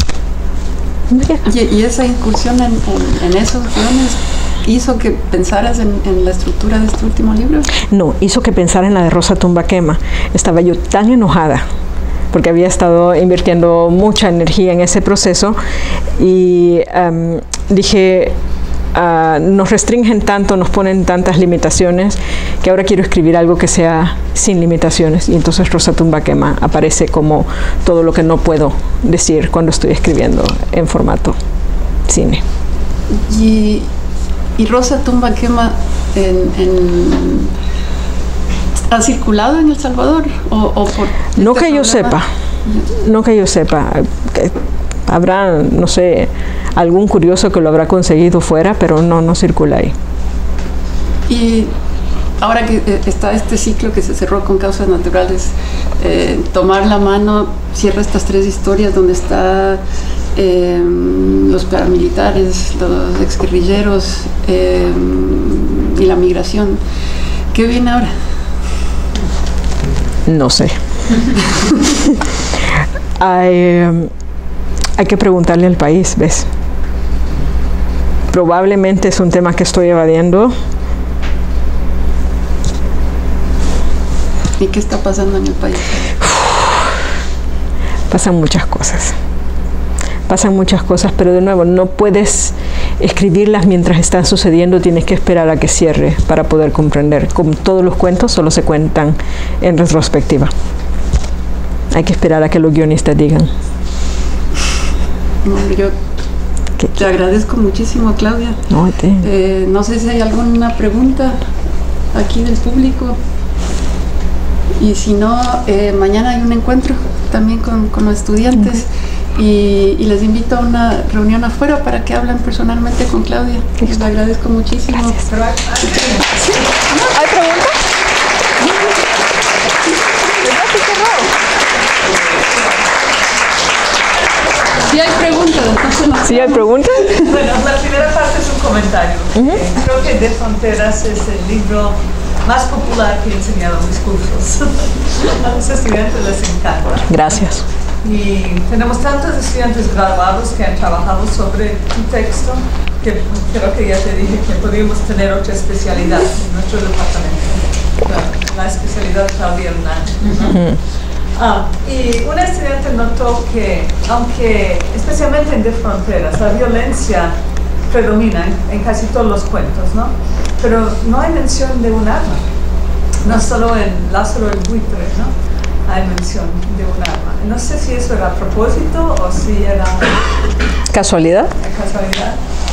¿Y, y esa incursión en, en, en esos guiones hizo que pensaras en, en la estructura de este último libro? No, hizo que pensara en la de Rosa Tumbaquema. Estaba yo tan enojada porque había estado invirtiendo mucha energía en ese proceso y um, dije, uh, nos restringen tanto, nos ponen tantas limitaciones que ahora quiero escribir algo que sea sin limitaciones. Y entonces Rosa Tumbaquema aparece como todo lo que no puedo decir cuando estoy escribiendo en formato cine. Y ¿Y Rosa Tumbaquema en, en, ha circulado en El Salvador? ¿O, o por no que yo sepa, no que yo sepa. Que habrá, no sé, algún curioso que lo habrá conseguido fuera, pero no, no circula ahí. Y ahora que eh, está este ciclo que se cerró con Causas Naturales, eh, tomar la mano cierra estas tres historias donde está Eh, los paramilitares, los exguerrilleros eh, y la migración. ¿Qué viene ahora? No sé. hay, um, hay que preguntarle al país, ¿ves? Probablemente es un tema que estoy evadiendo. ¿Y qué está pasando en el país? Pasan muchas cosas. Pasan muchas cosas, pero de nuevo, no puedes escribirlas mientras están sucediendo, tienes que esperar a que cierre para poder comprender. Como todos los cuentos, solo se cuentan en retrospectiva. Hay que esperar a que los guionistas digan. Bueno, yo ¿Qué? te agradezco muchísimo, Claudia. No, te... eh, no sé si hay alguna pregunta aquí del público. Y si no, eh, mañana hay un encuentro también con, con los estudiantes. Uh-huh. Y, y les invito a una reunión afuera para que hablen personalmente con Claudia. Les agradezco muchísimo. Gracias. ¿Sí? ¿Hay preguntas? Sí hay preguntas. Entonces no. ¿Sí hay preguntas? Bueno, la primera parte es un comentario. Uh-huh. eh, creo que De Fronteras es el libro más popular que he enseñado en mis cursos. A los estudiantes les encanta. Gracias. Y tenemos tantos estudiantes graduados que han trabajado sobre un texto que creo que ya te dije que podríamos tener otra especialidad en nuestro departamento. La, la especialidad Claudia Hernández, ¿no? Uh-huh. ah, y una estudiante notó que, aunque especialmente en De Fronteras, la violencia predomina en, en casi todos los cuentos, ¿no? Pero no hay mención de un arma. No solo en Lázaro el buitre, ¿no? Hay mención de un arma. No sé si eso era a propósito o si era... ¿Casualidad? ¿Casualidad?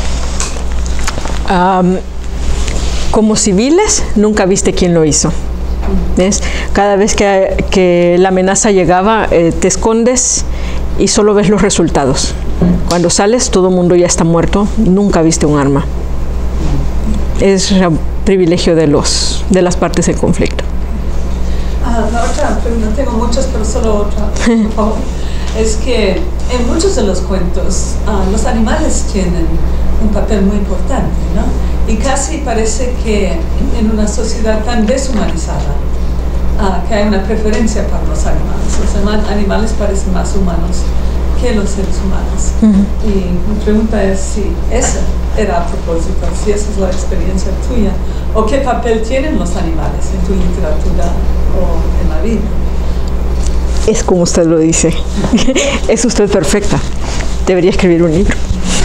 Um, como civiles, nunca viste quién lo hizo. ¿Ves? Cada vez que, que la amenaza llegaba, eh, te escondes y solo ves los resultados. Cuando sales, todo el mundo ya está muerto, nunca viste un arma. Es un privilegio de, los, de las partes en conflicto. Ah, la otra pregunta, tengo muchas, pero solo otra, por favor. Es que en muchos de los cuentos uh, los animales tienen un papel muy importante, ¿no? Y casi parece que en una sociedad tan deshumanizada uh, que hay una preferencia para los animales. Los animales parecen más humanos que los seres humanos. Uh-huh. Y mi pregunta es si eso era a propósito, si esa es la experiencia tuya, o qué papel tienen los animales en tu literatura o en la vida. Es como usted lo dice. Es usted perfecta. Debería escribir un libro.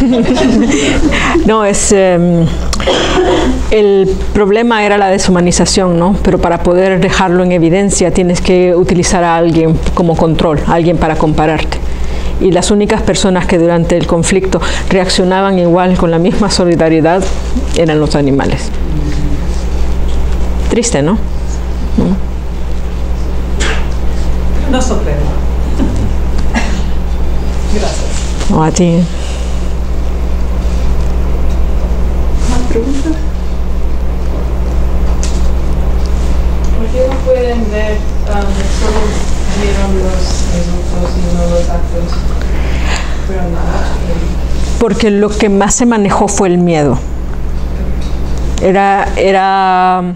No, es... Um, el problema era la deshumanización, ¿no? Pero para poder dejarlo en evidencia tienes que utilizar a alguien como control, a alguien para compararte. Y las únicas personas que durante el conflicto reaccionaban igual, con la misma solidaridad, eran los animales. Triste, ¿no? ¿No? No sorprende. Gracias. No, a ti. ¿Más preguntas? porque lo que más se manejó fue el miedo. Era, era,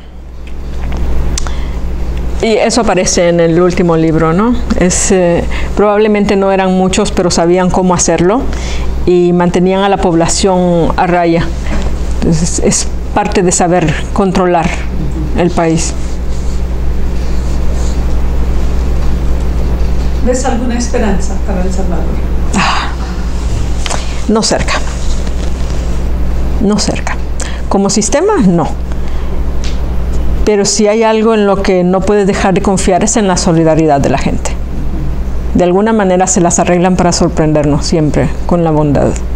y eso aparece en el último libro, ¿no? Es, eh, probablemente no eran muchos, pero sabían cómo hacerlo y mantenían a la población a raya. Entonces, es parte de saber controlar el país. ¿Ves alguna esperanza para El Salvador? Ah, no cerca. No cerca. Como sistema, no. Pero si hay algo en lo que no puedes dejar de confiar es en la solidaridad de la gente. De alguna manera se las arreglan para sorprendernos siempre con la bondad.